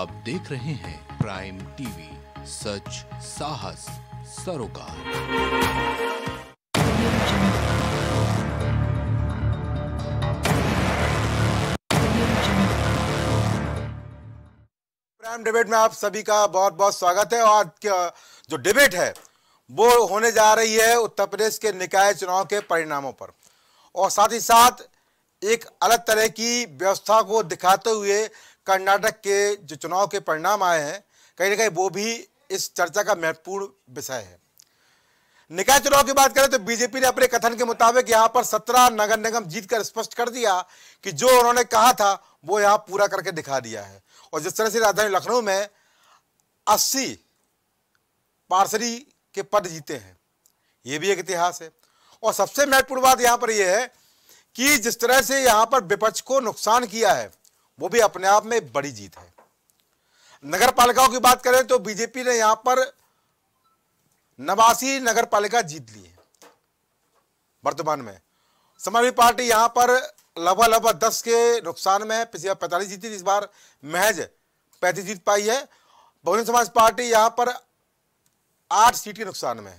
आप देख रहे हैं प्राइम टीवी, सच साहस सरोकार। प्राइम डिबेट में आप सभी का बहुत बहुत स्वागत है। और जो डिबेट है वो होने जा रही है उत्तर प्रदेश के निकाय चुनाव के परिणामों पर, और साथ ही साथ एक अलग तरह की व्यवस्था को दिखाते हुए कर्नाटक के जो चुनाव के परिणाम आए हैं, कहीं ना कहीं वो भी इस चर्चा का महत्वपूर्ण विषय है। निकाय चुनाव की बात करें तो बीजेपी ने अपने कथन के मुताबिक यहां पर 17 नगर निगम जीतकर स्पष्ट कर दिया कि जो उन्होंने कहा था वो यहां पूरा करके दिखा दिया है। और जिस तरह से राजधानी लखनऊ में 80 पार्षदी के पद जीते हैं, ये भी एक इतिहास है। और सबसे महत्वपूर्ण बात यहां पर यह है कि जिस तरह से यहां पर विपक्ष को नुकसान किया है वो भी अपने आप में बड़ी जीत है। नगर पालिकाओं की बात करें तो बीजेपी ने यहां पर 89 नगर पालिका जीत ली है वर्तमान में। समाजवादी पार्टी यहां पर लगभग 10 के नुकसान में है। पिछली बार 45 जीती थी, इस बार महज 35 जीत पाई है। बहुजन समाज पार्टी यहां पर 8 सीट के नुकसान में है।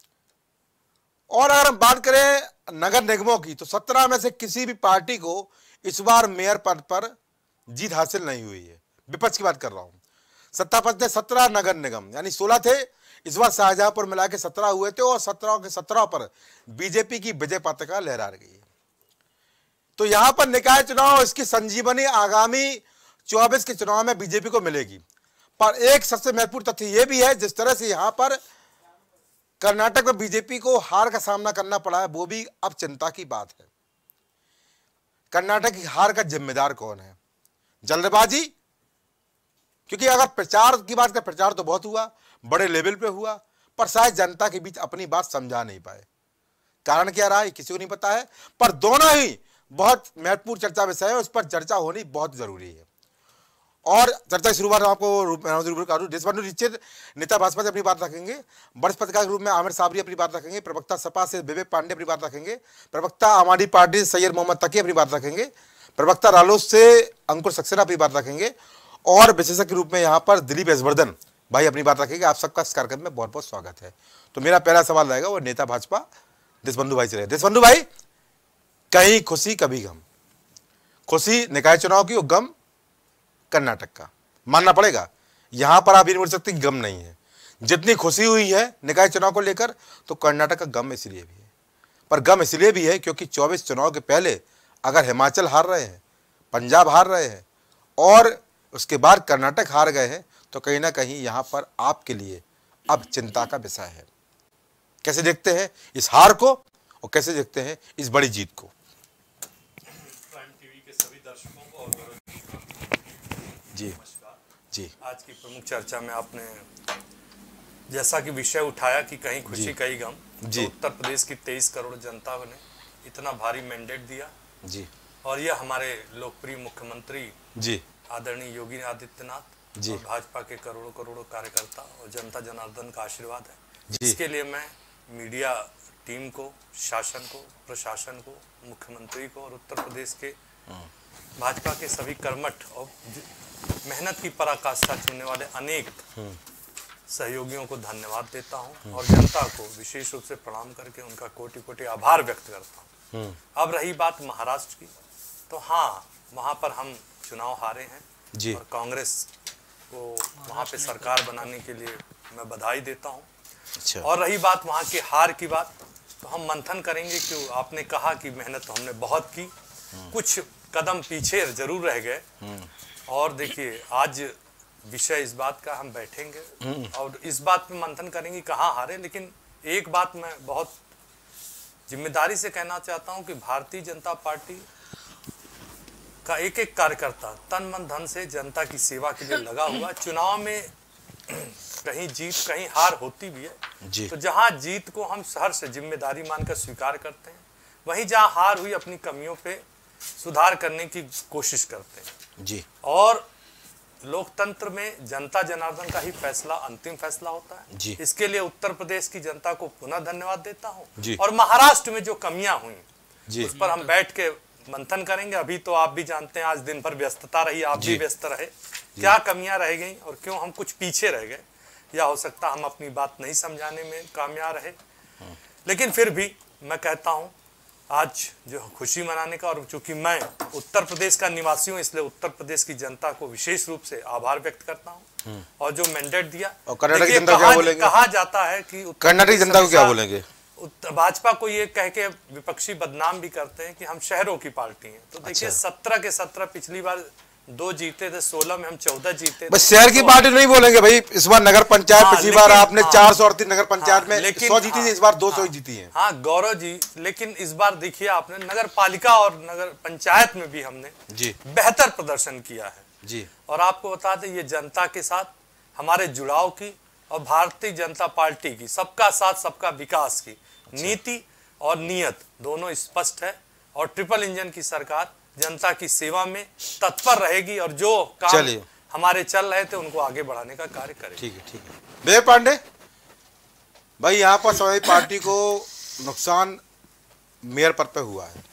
और अगर हम बात करें नगर निगमों की तो 17 में से किसी भी पार्टी को इस बार मेयर पद पर जीत हासिल नहीं हुई है। विपक्ष की बात कर रहा हूं। सत्ता पक्ष ने 17 नगर निगम यानी 16 थे, इस बार शाहजहांपुर मिला के 17 हुए थे, और 17 के 17 पर बीजेपी की विजय पताका लहरा गई है। तो यहां पर निकाय चुनाव, इसकी संजीवनी आगामी 24 के चुनाव में बीजेपी को मिलेगी। पर एक सबसे महत्वपूर्ण तथ्य यह भी है, जिस तरह से यहां पर कर्नाटक में बीजेपी को हार का सामना करना पड़ा है, वो भी अब चिंता की बात है। कर्नाटक की हार का जिम्मेदार कौन है? जल्दबाजी? क्योंकि अगर प्रचार की बात करें, प्रचार तो बहुत हुआ, बड़े लेवल पे हुआ, पर शायद जनता के बीच अपनी बात समझा नहीं पाए। कारण क्या रहा है किसी को नहीं पता है, पर दोनों ही बहुत महत्वपूर्ण चर्चा विषय है, उस पर चर्चा होनी बहुत जरूरी है। और चर्चा की शुरुआत आपको देशबंधु दीक्षित नेता भाजपा से अपनी बात रखेंगे, वरिष्ठ पत्रकार के रूप में आमिर साबरी अपनी बात रखेंगे, प्रवक्ता सपा से विवेक पांडे अपनी बात रखेंगे, प्रवक्ता आम आदमी पार्टी से सैयद मोहम्मद तकी अपनी बात रखेंगे, प्रवक्ता रालोद से अंकुर सक्सेना अपनी बात रखेंगे, और विशेषज्ञ के रूप में यहाँ पर दिलीप यशवर्धन भाई अपनी बात रखेंगे। आप सबका इस कार्यक्रम में बहुत बहुत स्वागत है। तो मेरा पहला सवाल रहेगा वो नेता भाजपा देशबंधु भाई से रहेगा। देशबंधु भाई, कहीं खुशी कभी गम, खुशी निकाय चुनाव की और गम कर्नाटक का, मानना पड़ेगा। यहां पर आप ये बोल सकते गम नहीं है। जितनी खुशी हुई है निकाय चुनाव को लेकर, तो कर्नाटक का गम इसलिए भी है। पर गम इसलिए भी है क्योंकि 24 चुनाव के पहले अगर हिमाचल हार रहे हैं, पंजाब हार रहे हैं और उसके बाद कर्नाटक हार गए हैं, तो कहीं ना कहीं यहां पर आपके लिए अब चिंता का विषय है। कैसे देखते हैं इस हार को और कैसे देखते हैं इस बड़ी जीत को? प्राइम टीवी के सभी दर्शकों को और जी जी, आज की प्रमुख चर्चा में आपने जैसा कि विषय उठाया कि कहीं खुशी कहीं गम, तो उत्तर प्रदेश की 23 करोड़ जनता ने इतना भारी मैंडेट दिया जी, और यह हमारे लोकप्रिय मुख्यमंत्री जी आदरणीय योगी आदित्यनाथ जी, और भाजपा के करोड़ों करोड़ों कार्यकर्ता और जनता जनार्दन का आशीर्वाद है। जी। इसके लिए मैं मीडिया टीम को, शासन को, प्रशासन को, मुख्यमंत्री को और उत्तर प्रदेश के भाजपा के सभी कर्मठ और मेहनत की पराकाष्ठा चुनने वाले अनेक सहयोगियों को धन्यवाद देता हूं और जनता को विशेष रूप से प्रणाम करके उनका कोटि कोटि आभार व्यक्त करता हूं। अब रही बात महाराष्ट्र की, तो हाँ, वहां पर हम चुनाव हारे हैं जी, और कांग्रेस को वहां पे सरकार बनाने के लिए मैं बधाई देता हूं। अच्छा। और रही बात वहां की हार की बात, तो हम मंथन करेंगे कि आपने कहा कि मेहनत तो हमने बहुत की, कुछ कदम पीछे जरूर रह गए। और देखिए, आज विषय इस बात का हम बैठेंगे और इस बात पे मंथन करेंगे कहाँ हारे। लेकिन एक बात मैं बहुत जिम्मेदारी से कहना चाहता हूं कि भारतीय जनता पार्टी का एक एक कार्यकर्ता तन मन धन से जनता की सेवा के लिए लगा हुआ। चुनाव में कहीं जीत कहीं हार होती भी है, तो जहां जीत को हम सहर्ष से जिम्मेदारी मानकर स्वीकार करते हैं, वहीं जहां हार हुई अपनी कमियों पे सुधार करने की कोशिश करते हैं जी। और लोकतंत्र में जनता जनार्दन का ही फैसला अंतिम फैसला होता है जी। इसके लिए उत्तर प्रदेश की जनता को पुनः धन्यवाद देता हूं। जी। और महाराष्ट्र में जो कमियां हुई जी, उस पर हम बैठ के मंथन करेंगे। अभी तो आप भी जानते हैं आज दिन भर व्यस्तता रही, आप भी व्यस्त रहे, क्या कमियां रह गई और क्यों हम कुछ पीछे रह गए, या हो सकता हम अपनी बात नहीं समझाने में कामयाब रहे। लेकिन फिर भी मैं कहता हूं आज जो खुशी मनाने का, और चूंकि मैं उत्तर प्रदेश का निवासी हूं इसलिए उत्तर प्रदेश की जनता को विशेष रूप से आभार व्यक्त करता हूं। और जो मैंडेट दिया, और कर्नाटक की जनता क्या बोलेंगे? कहा जाता है कि कर्नाटक की जनता को क्या बोलेंगे? भाजपा को ये कह के विपक्षी बदनाम भी करते हैं कि हम शहरों की पार्टी हैं। तो देखिए 17 के 17 पिछली बार 2 जीते थे, 16 में हम 14 जीते। बस शहर की पार्टी नहीं बोलेंगे भाई, इस बार नगर पंचायत पिछली बार आपने 438 नगर पंचायत में 100 जीती थी, इस बार 200 ही जीती है। हाँ गौरव जी, लेकिन इस बार देखिए आपने नगर पालिका और नगर पंचायत में भी हमने जी बेहतर प्रदर्शन किया है जी। और आपको बता दें ये जनता के साथ हमारे जुड़ाव की और भारतीय जनता पार्टी की सबका साथ सबका विकास की नीति और नियत दोनों स्पष्ट है। और ट्रिपल इंजन की सरकार जनता की सेवा में तत्पर रहेगी और जो काम हमारे चल रहे थे उनको आगे बढ़ाने का कार्य करेगी। ठीक है, ठीक है। विजय पांडे भाई, यहाँ पर समाजवादी पार्टी को नुकसान मेयर पद पे हुआ है,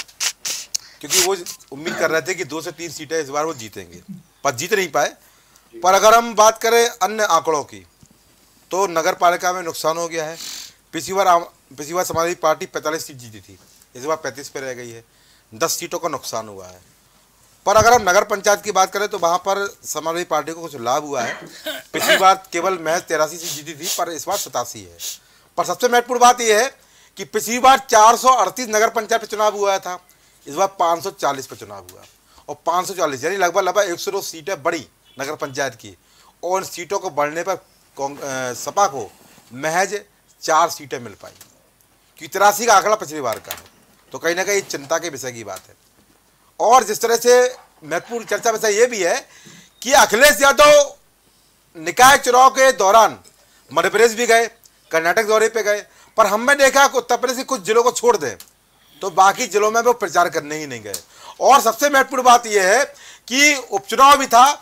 क्योंकि वो उम्मीद कर रहे थे कि 2 से 3 सीटें इस बार वो जीतेंगे, पर जीत नहीं पाए। पर अगर हम बात करें अन्य आंकड़ों की तो नगर पालिका में नुकसान हो गया है। पिछली बार समाजवादी पार्टी 45 सीट जीती थी, इस बार 35 पे रह गई है, 10 सीटों का नुकसान हुआ है। पर अगर हम नगर पंचायत की बात करें तो वहाँ पर समाजवादी पार्टी को कुछ लाभ हुआ है। पिछली बार केवल महज 83 सीट जीती थी, पर इस बार 87 है। पर सबसे महत्वपूर्ण बात यह है कि पिछली बार 438 नगर पंचायत पे चुनाव हुआ था, इस बार 540 पे चुनाव हुआ, और 540 यानी लगभग 102 सीटें बढ़ी नगर पंचायत की। और इन सीटों को बढ़ने पर सपा को महज 4 सीटें मिल पाई, क्योंकि 83 का आंकड़ा पिछली बार का है। तो कहीं ना कहीं चिंता के विषय की बात है। और जिस तरह से महत्वपूर्ण चर्चा विषय ये भी है कि अखिलेश यादव निकाय चुनाव के दौरान मध्य प्रदेश भी गए, कर्नाटक दौरे पे गए, पर हमने देखा कि उत्तर प्रदेश के कुछ जिलों को छोड़ दें तो बाकी जिलों में वो प्रचार करने ही नहीं गए। और सबसे महत्वपूर्ण बात यह है कि उपचुनाव भी था,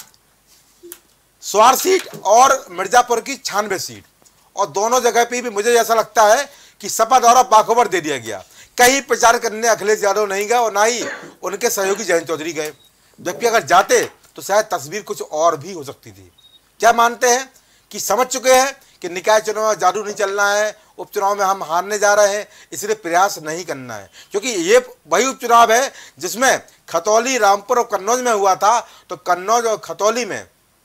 स्वार सीट और मिर्जापुर की 96 सीट, और दोनों जगह पे भी मुझे ऐसा लगता है कि सपा द्वारा बाखबर दे दिया गया। कहीं प्रचार करने अखिलेश यादव नहीं गए और ना ही उनके सहयोगी जयंत चौधरी गए, जबकि अगर जाते तो शायद तस्वीर कुछ और भी हो सकती थी। क्या मानते हैं कि समझ चुके हैं कि निकाय चुनाव में जादू नहीं चलना है, उपचुनाव में हम हारने जा रहे हैं, इसलिए प्रयास नहीं करना है, क्योंकि ये वही उपचुनाव है जिसमें खतौली, रामपुर और कन्नौज में हुआ था। तो कन्नौज और खतौली में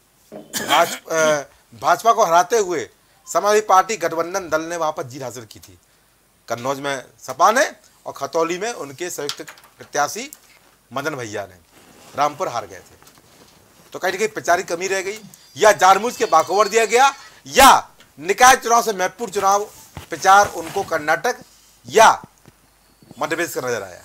भाजपा को हराते हुए समाजवादी पार्टी गठबंधन दल ने वहां पर जीत हासिल की थी। कन्नौज में सपा ने और खतौली में उनके संयुक्त प्रत्याशी मदन भैया ने। रामपुर हार गए थे। तो कहीं ना कहीं प्रचार की कमी रह गई, या जानबूझ के बाखबर दिया गया, या निकाय चुनाव से महत्वपूर्ण चुनाव प्रचार उनको कर्नाटक या मध्य प्रदेश का नजर आया।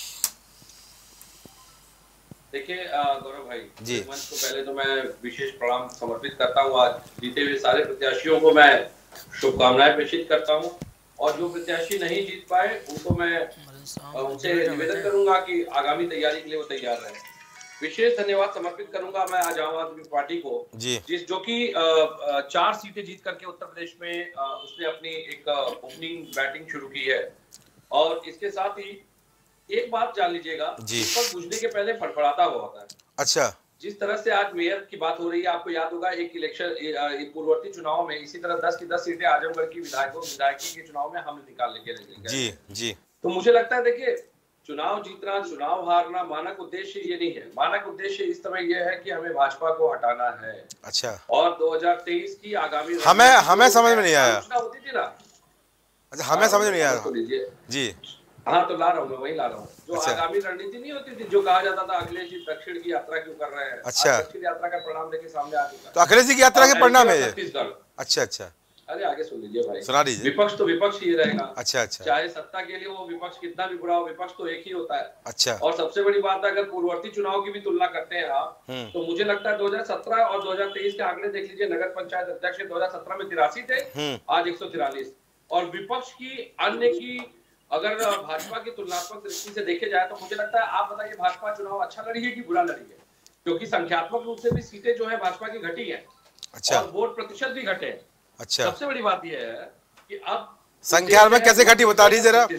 देखिए गौरव भाई जी, मंच को पहले तो मैं विशेष प्रणाम समर्पित करता हूँ। आज जीते हुए सारे प्रत्याशियों को मैं शुभकामनाएं प्रेषित करता हूँ, और जो प्रत्याशी नहीं जीत पाए उनको मैं उनसे निवेदन करूंगा कि आगामी तैयारी के लिए वो तैयार रहे। विशेष धन्यवाद समर्पित करूंगा मैं आज आम आदमी पार्टी को, जिस जो कि 4 सीटें जीत करके उत्तर प्रदेश में उसने अपनी एक ओपनिंग बैटिंग शुरू की है। और इसके साथ ही एक बात जान लीजिएगा, पर बुझने के पहले फड़फड़ाता हुआ होता है। अच्छा, जिस तरह से आज मेयर की बात हो रही है, आपको याद होगा एक इलेक्शन पूर्ववर्ती चुनाव में इसी तरह 10 की 10 सीटें आजमगढ़ की विधायकी के चुनाव में हम निकाल लेके गए। जी जी। तो मुझे लगता है देखिए, चुनाव जीतना, चुनाव हारना मानक उद्देश्य ये नहीं है। मानक उद्देश्य इस समय ये है कि हमें भाजपा को हटाना है। अच्छा। और 2023 की आगामी हमें समझ में नहीं आया होती थी ना। अच्छा, हमें समझ में नहीं आया जी। हाँ, तो ला रहा हूँ मैं, वही ला रहा हूँ। जो आगामी रणनीति नहीं होती थी, जो कहा जाता था अखिलेश जी दक्षिण की यात्रा क्यों कर रहे हैं। अच्छा, दक्षिण यात्रा का परिणाम देखिए सामने आ चुका है। तो अखिलेश जी की यात्रा के परिणाम है छत्तीसगढ़। अच्छा अच्छा, अरे आगे सुन लीजिए भाई, सुना दीजिए। विपक्ष तो विपक्ष ही रहेगा। अच्छा अच्छा, चाहे सत्ता के लिए वो विपक्ष कितना भी बुरा हो, विपक्ष तो एक ही होता है। अच्छा। और सबसे बड़ी बात, अगर पूर्ववर्ती चुनाव की भी तुलना करते हैं आप, तो मुझे लगता है 2017 और 2023 के आंकड़े देख लीजिए। नगर पंचायत अध्यक्ष 2017 में 83 थे, आज 143। और विपक्ष की अन्य की अगर भाजपा की तुलनात्मक दृष्टि से देखे जाए तो मुझे लगता है, आप बताइए भाजपा चुनाव अच्छा लड़ी है कि बुरा लड़ी है? क्योंकि संख्यात्मक रूप से भी सीटें जो है भाजपा की घटी है। अच्छा। और वोट प्रतिशत भी घटे। अच्छा। सबसे बड़ी बात यह है कि अब संख्या में कैसे घटी बता दीजिए जरा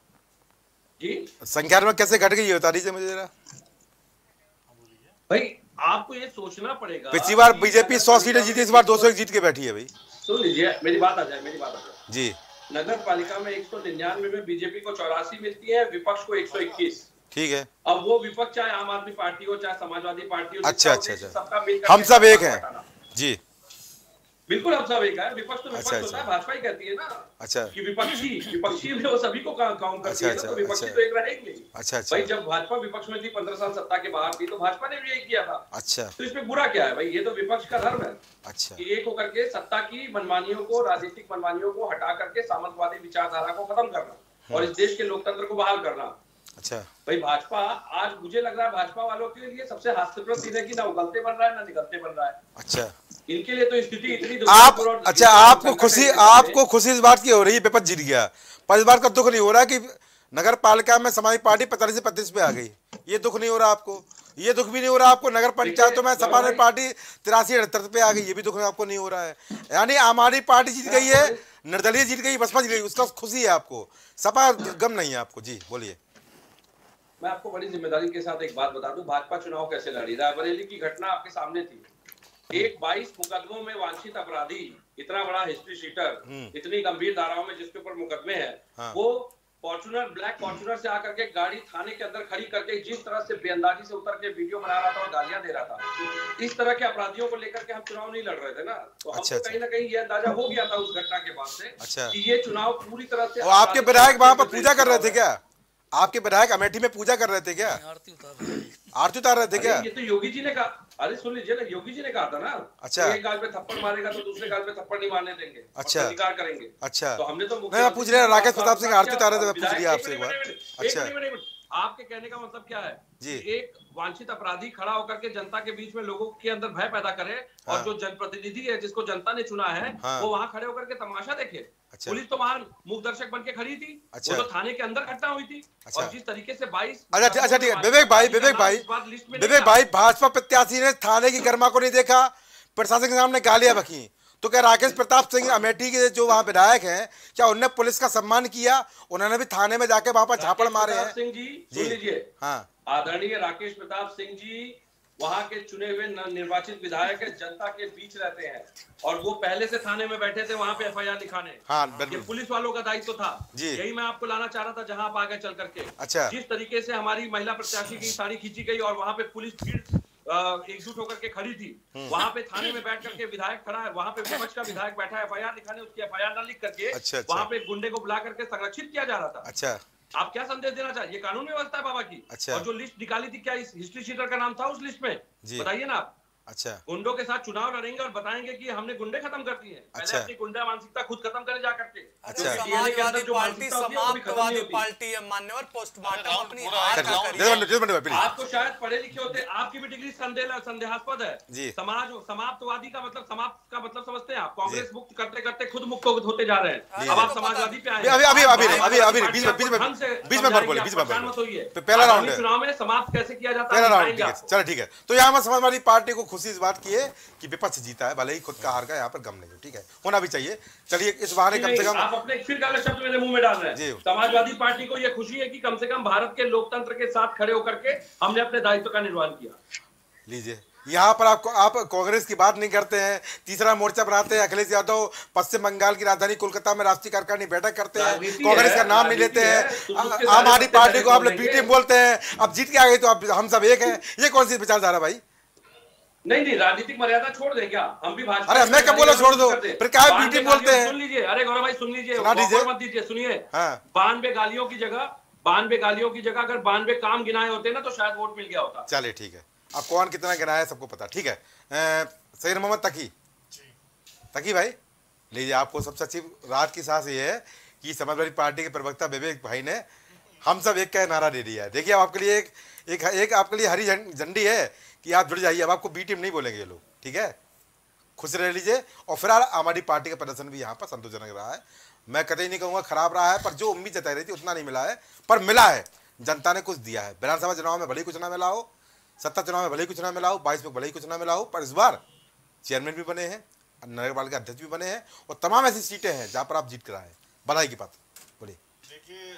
जी। संख्या में कैसे घट गई बता दीजिए मुझे जरा भाई। आपको ये सोचना पड़ेगा। पिछली बार बीजेपी 100 सीटें जीती, इस बार 201 जीत के बैठी है भाई। सुन लीजिए, मेरी बात आ जाए जी। नगर पालिका में 199 में बीजेपी को 84 मिलती है, विपक्ष को 121। ठीक है। अब वो विपक्ष चाहे आम आदमी पार्टी हो चाहे समाजवादी पार्टी हो, अच्छा, सबका मिल हम सब एक हैं जी। बिल्कुल हम सब एक है। विपक्ष तो विपक्ष अच्छा, होता है, भाजपा ही कहती है ना अच्छा कि विपक्षी में वो सभी को काउंट करती है, तो विपक्षी तो एक रहेंगे। अच्छा भाई जब भाजपा विपक्ष में थी, 15 साल सत्ता के बाहर थी, तो भाजपा ने भी यही किया था। अच्छा, तो इसमें बुरा क्या है भाई? ये तो विपक्ष का धर्म है। अच्छा, कि एक होकर के सत्ता की मनमानियों को, राजनीतिक मनमानियों को हटा करके सामंतवादी विचारधारा को खत्म करना और इस देश के लोकतंत्र को बहाल करना। अच्छा भाई भाजपा, आज मुझे लग रहा है भाजपा वालों के लिए सबसे हास्यास्पद चीज है कि ना उगलते बन रहा है ना निकलते बन रहा है। अच्छा, इनके लिए तो स्थिति इतनी आप अच्छा आपको खुशी इस बात की हो रही है विपक्ष जीत गया, पर इस बात का दुख नहीं हो रहा कि नगर पालिका में समाजवादी पार्टी 45 से 35 पे आ गई? ये दुख नहीं हो रहा आपको? ये दुख भी नहीं हो रहा आपको नगर पंचायतों में समाजवादी पार्टी 83-78 पे आ गई? ये भी दुख आपको नहीं हो रहा है? यानी आम आदमी पार्टी जीत गई है, निर्दलीय जीत गई, बसपा जीत गई, उसका खुशी है आपको, सपा गम नहीं है आपको? जी बोलिए। मैं आपको बड़ी जिम्मेदारी के साथ एक बात बता दूं, भाजपा चुनाव कैसे लड़ी। रायबरेली की घटना आपके सामने थी। एक 22 मुकदमों में वांछित अपराधी, इतना बड़ा हिस्ट्री शीटर, इतनी गंभीर धाराओं में जिसके ऊपर मुकदमे हैं, वो फॉर्च्यूनर, ब्लैक फॉर्च्यूनर से आकर के गाड़ी थाने के अंदर खड़ी करके जिस तरह से बेअंदाजी से उतर के वीडियो बना रहा था और गालियां दे रहा था, इस तरह के अपराधियों को लेकर के हम चुनाव नहीं लड़ रहे थे ना। तो हमको कहीं ना कहीं ये अंदाजा हो गया था उस घटना के बाद से कि ये चुनाव पूरी तरह से। आपके विधायक वहां पर पूजा कर रहे थे क्या? आपके विधायक अमेठी में पूजा कर रहे थे क्या? आरती उतार रहे थे क्या? ये तो योगी जी ने कहा। अरे सुन लीजिए ना, योगी जी ने कहा था ना। अच्छा, एक गाल पे थप्पड़ मारेगा तो दूसरे गाल पे थप्पड़ नहीं मारने देंगे। अच्छा, अधिकार करेंगे। अच्छा, तो हमने तो मैं पूछ रहा राकेश प्रताप सिंह आरती उतार रहे थे, मैं पूछ लिया आपसे एक बार। अच्छा, आपके कहने का मतलब क्या है जी? एक वांछित अपराधी खड़ा होकर के जनता के बीच में लोगों के अंदर भय पैदा करे और जो जनप्रतिनिधि है जिसको जनता ने चुना है वो वहां खड़े होकर के तमाशा देखे। अच्छा। पुलिस तो वहां मूक दर्शक बन के खड़ी थी। अच्छा। वो तो थाने के अंदर घटना हुई थी। अच्छा। और जिस तरीके से 22 अच्छा ठीक है विवेक भाई भाजपा प्रत्याशी ने थाने की गर्मा को नहीं देखा, प्रशासन के सामने गालियां बकी, तो क्या राकेश प्रताप सिंह अमेठी के जो वहाँ विधायक हैं, क्या उनने पुलिस का सम्मान किया? उन्होंने भी थाने में जाके वहां पर झापड़ मारे हैं। सिंह जी सुन लीजिए, हाँ, आदरणीय राकेश प्रताप सिंह जी वहां के चुने हुए निर्वाचित विधायक है, जनता के बीच रहते हैं और वो पहले से थाने में बैठे थे वहां पे FIR लिखाने। हाँ, ये पुलिस वालों का दायित्व था। यही मैं आपको लाना चाह रहा था जहां आप आगे चल करके। अच्छा, जिस तरीके से हमारी महिला प्रत्याशी की साड़ी खींची गई और वहां पे पुलिस एकजुट होकर के खड़ी थी, वहां पे थाने में बैठ करके विधायक खड़ा है, वहां पे विपक्ष का विधायक बैठा है FIR लिखाने, उसकी FIR न लिख करके वहां पे गुंडे को बुला करके संरक्षित किया जा रहा था। अच्छा, आप क्या संदेश देना चाहिए? ये कानून व्यवस्था है बाबा की। अच्छा। और जो लिस्ट निकाली थी, क्या इस हिस्ट्री शीटर का नाम था उस लिस्ट में? बताइए ना आप। अच्छा, गुंडों के साथ चुनाव लड़ेंगे और बताएंगे कि हमने गुंडे खत्म कर दिए। पहले अपनी गुंडा मानसिकता खुद खत्म करे जा करके। अच्छा, समाजवादी पार्टी समाप्तवादी पार्टी है मान्यवर पोस्टमार्टम अपनी हार का करिए। आपको शायद पढ़े लिखे होते, आपकी भी डिग्री संदेहास्पद है। समाज समाप्तवादी का मतलब, समाप्त का मतलब समझते हैं आप? कांग्रेस मुक्त करते करते खुद मुक्त होते जा रहे हैं। अब आप समाजवादी पे आए। पहला राउंड चुनाव में समाप्त कैसे किया जाता है? पहला राउंड, चलो ठीक है। तो यहाँ समाजवादी पार्टी को खुशी इस बात की है कि विपक्ष जीता है, भले ही खुद का हार का यहाँ पर गम नहीं है, ठीक है, होना भी चाहिए। चलिए इस बहाने कम से कम आप अपने फिर गलत शब्द मेरे मुंह में डाल रहे हैं। समाजवादी पार्टी को यह खुशी है कि कम से कम भारत के लोकतंत्र के साथ खड़े होकर के हमने अपने दायित्व का निर्वहन किया। लीजिए, यहाँ पर आप कांग्रेस की बात नहीं करते हैं, तीसरा मोर्चा बनाते हैं। अखिलेश यादव पश्चिम बंगाल की राजधानी कोलकाता में राष्ट्रीय कार्यकारिणी बैठक करते हैं, कांग्रेस का नाम नहीं लेते हैं। आम आदमी पार्टी को आप लोग बी टीम बोलते हैं, अब जीत के आ गई तो अब हम सब एक हैं। ये कौन सी विचारधारा भाई? नहीं, राजनीतिक मर्यादा छोड़ दें क्या? हम भी भाजपा। अरे मैं क्या बोला छोड़ दो, फिर क्या बी टीम बोलते हैं? सुन लीजिए, अरे गौरव भाई सुन लीजिए, मत दीजिए, सुनिए। 92 गालियों की जगह अगर 92 काम गिनाए होते ना तो शायद वोट मिल गया होता। चलिए ठीक है, अब कौन कितना गिनाया है सबको पता, ठीक है। सैयद मोहम्मद तकी भाई, लीजिए, आपको सबसे अच्छी रात की सांस ये है कि समाजवादी पार्टी के प्रवक्ता विवेक भाई ने हम सब एक का नारा दे दिया है। देखिए, अब आपके लिए एक आपके लिए हरी झंडी है कि आप जुड़ जाइए। अब आपको बी टीम नहीं बोलेंगे ये लोग, ठीक है, खुश रह लीजिए। और फिलहाल आम आदमी पार्टी का प्रदर्शन भी यहाँ पर संतोषजनक रहा है। मैं कतई नहीं कहूँगा खराब रहा है, पर जो उम्मीद जताई रही थी उतना नहीं मिला है, पर मिला है। जनता ने कुछ दिया है। विधानसभा चुनाव में भले ही कुछ ना मिला हो, सत्ता चुनाव में भले ही कुछ ना मिला हो, 22 में भले ही कुछ ना मिला हो, पर इस बार चेयरमैन भी बने हैं, नगर पालिका अध्यक्ष भी बने हैं और तमाम ऐसी सीटें हैं जहाँ पर आप जीत कर आए। बधाई की बात बोलिए। देखिए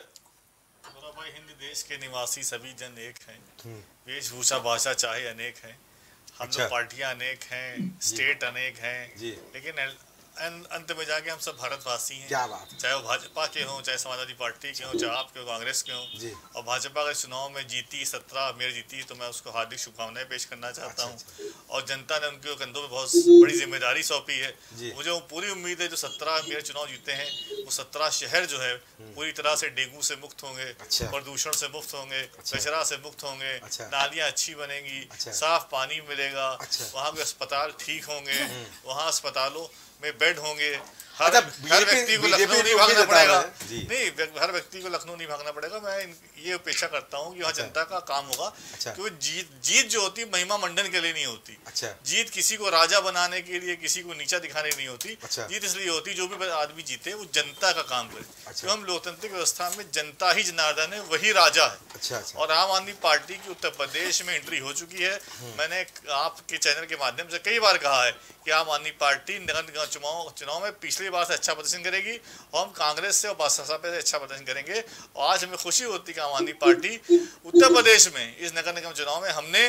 भाई, हिंद देश के निवासी सभी जन एक हैं, वेशभूषा भाषा चाहे अनेक हैं, हम अच्छा। लोग पार्टियां अनेक हैं, स्टेट अनेक हैं, जी। लेकिन अंत में जाके हम सब भारतवासी हैं। क्या बात है। चाहे वो भाजपा के हों, चाहे समाजवादी पार्टी के हों, चाहे आपके कांग्रेस के जी। हों। और भाजपा के चुनाव में जीती 17 मेयर जीती, तो मैं उसको हार्दिक शुभकामनाएं पेश करना चाहता हूँ। और जनता ने उनके कंधों में बहुत बड़ी जिम्मेदारी सौंपी है। मुझे वो पूरी उम्मीद है जो 17 मेयर चुनाव जीते हैं, वो 17 शहर जो है पूरी तरह से डेंगू से मुक्त होंगे, प्रदूषण से मुक्त होंगे, कचरा से मुक्त होंगे, नालियाँ अच्छी बनेंगी, साफ पानी मिलेगा, वहाँ के अस्पताल ठीक होंगे, वहाँ अस्पतालों में बेड होंगे। हर व्यक्ति को लखनऊ नहीं भागना पड़ेगा। नहीं, हर व्यक्ति को लखनऊ नहीं भागना पड़ेगा। मैं ये अपेक्षा करता हूँ कि वहाँ जनता का काम होगा, क्योंकि जीत जो होती है महिमा मंडन के लिए नहीं होती। जीत किसी को राजा बनाने के लिए, किसी को नीचा दिखाने नहीं होती। जीत इसलिए होती जो भी आदमी जीते वो जनता का काम करे। तो हम लोकतांत्रिक व्यवस्था में जनता ही जनार्दन है, वही राजा है। और आम आदमी पार्टी की उत्तर प्रदेश में एंट्री हो चुकी है। मैंने आपके चैनल के माध्यम से कई बार कहा है कि आम आदमी पार्टी नगर निगम चुनाव में पिछली बार से अच्छा प्रदर्शन करेगी, और हम कांग्रेस से और बसपा से अच्छा प्रदर्शन करेंगे। और आज हमें खुशी होती है कि आम आदमी पार्टी उत्तर प्रदेश में इस नगर निगम चुनाव में हमने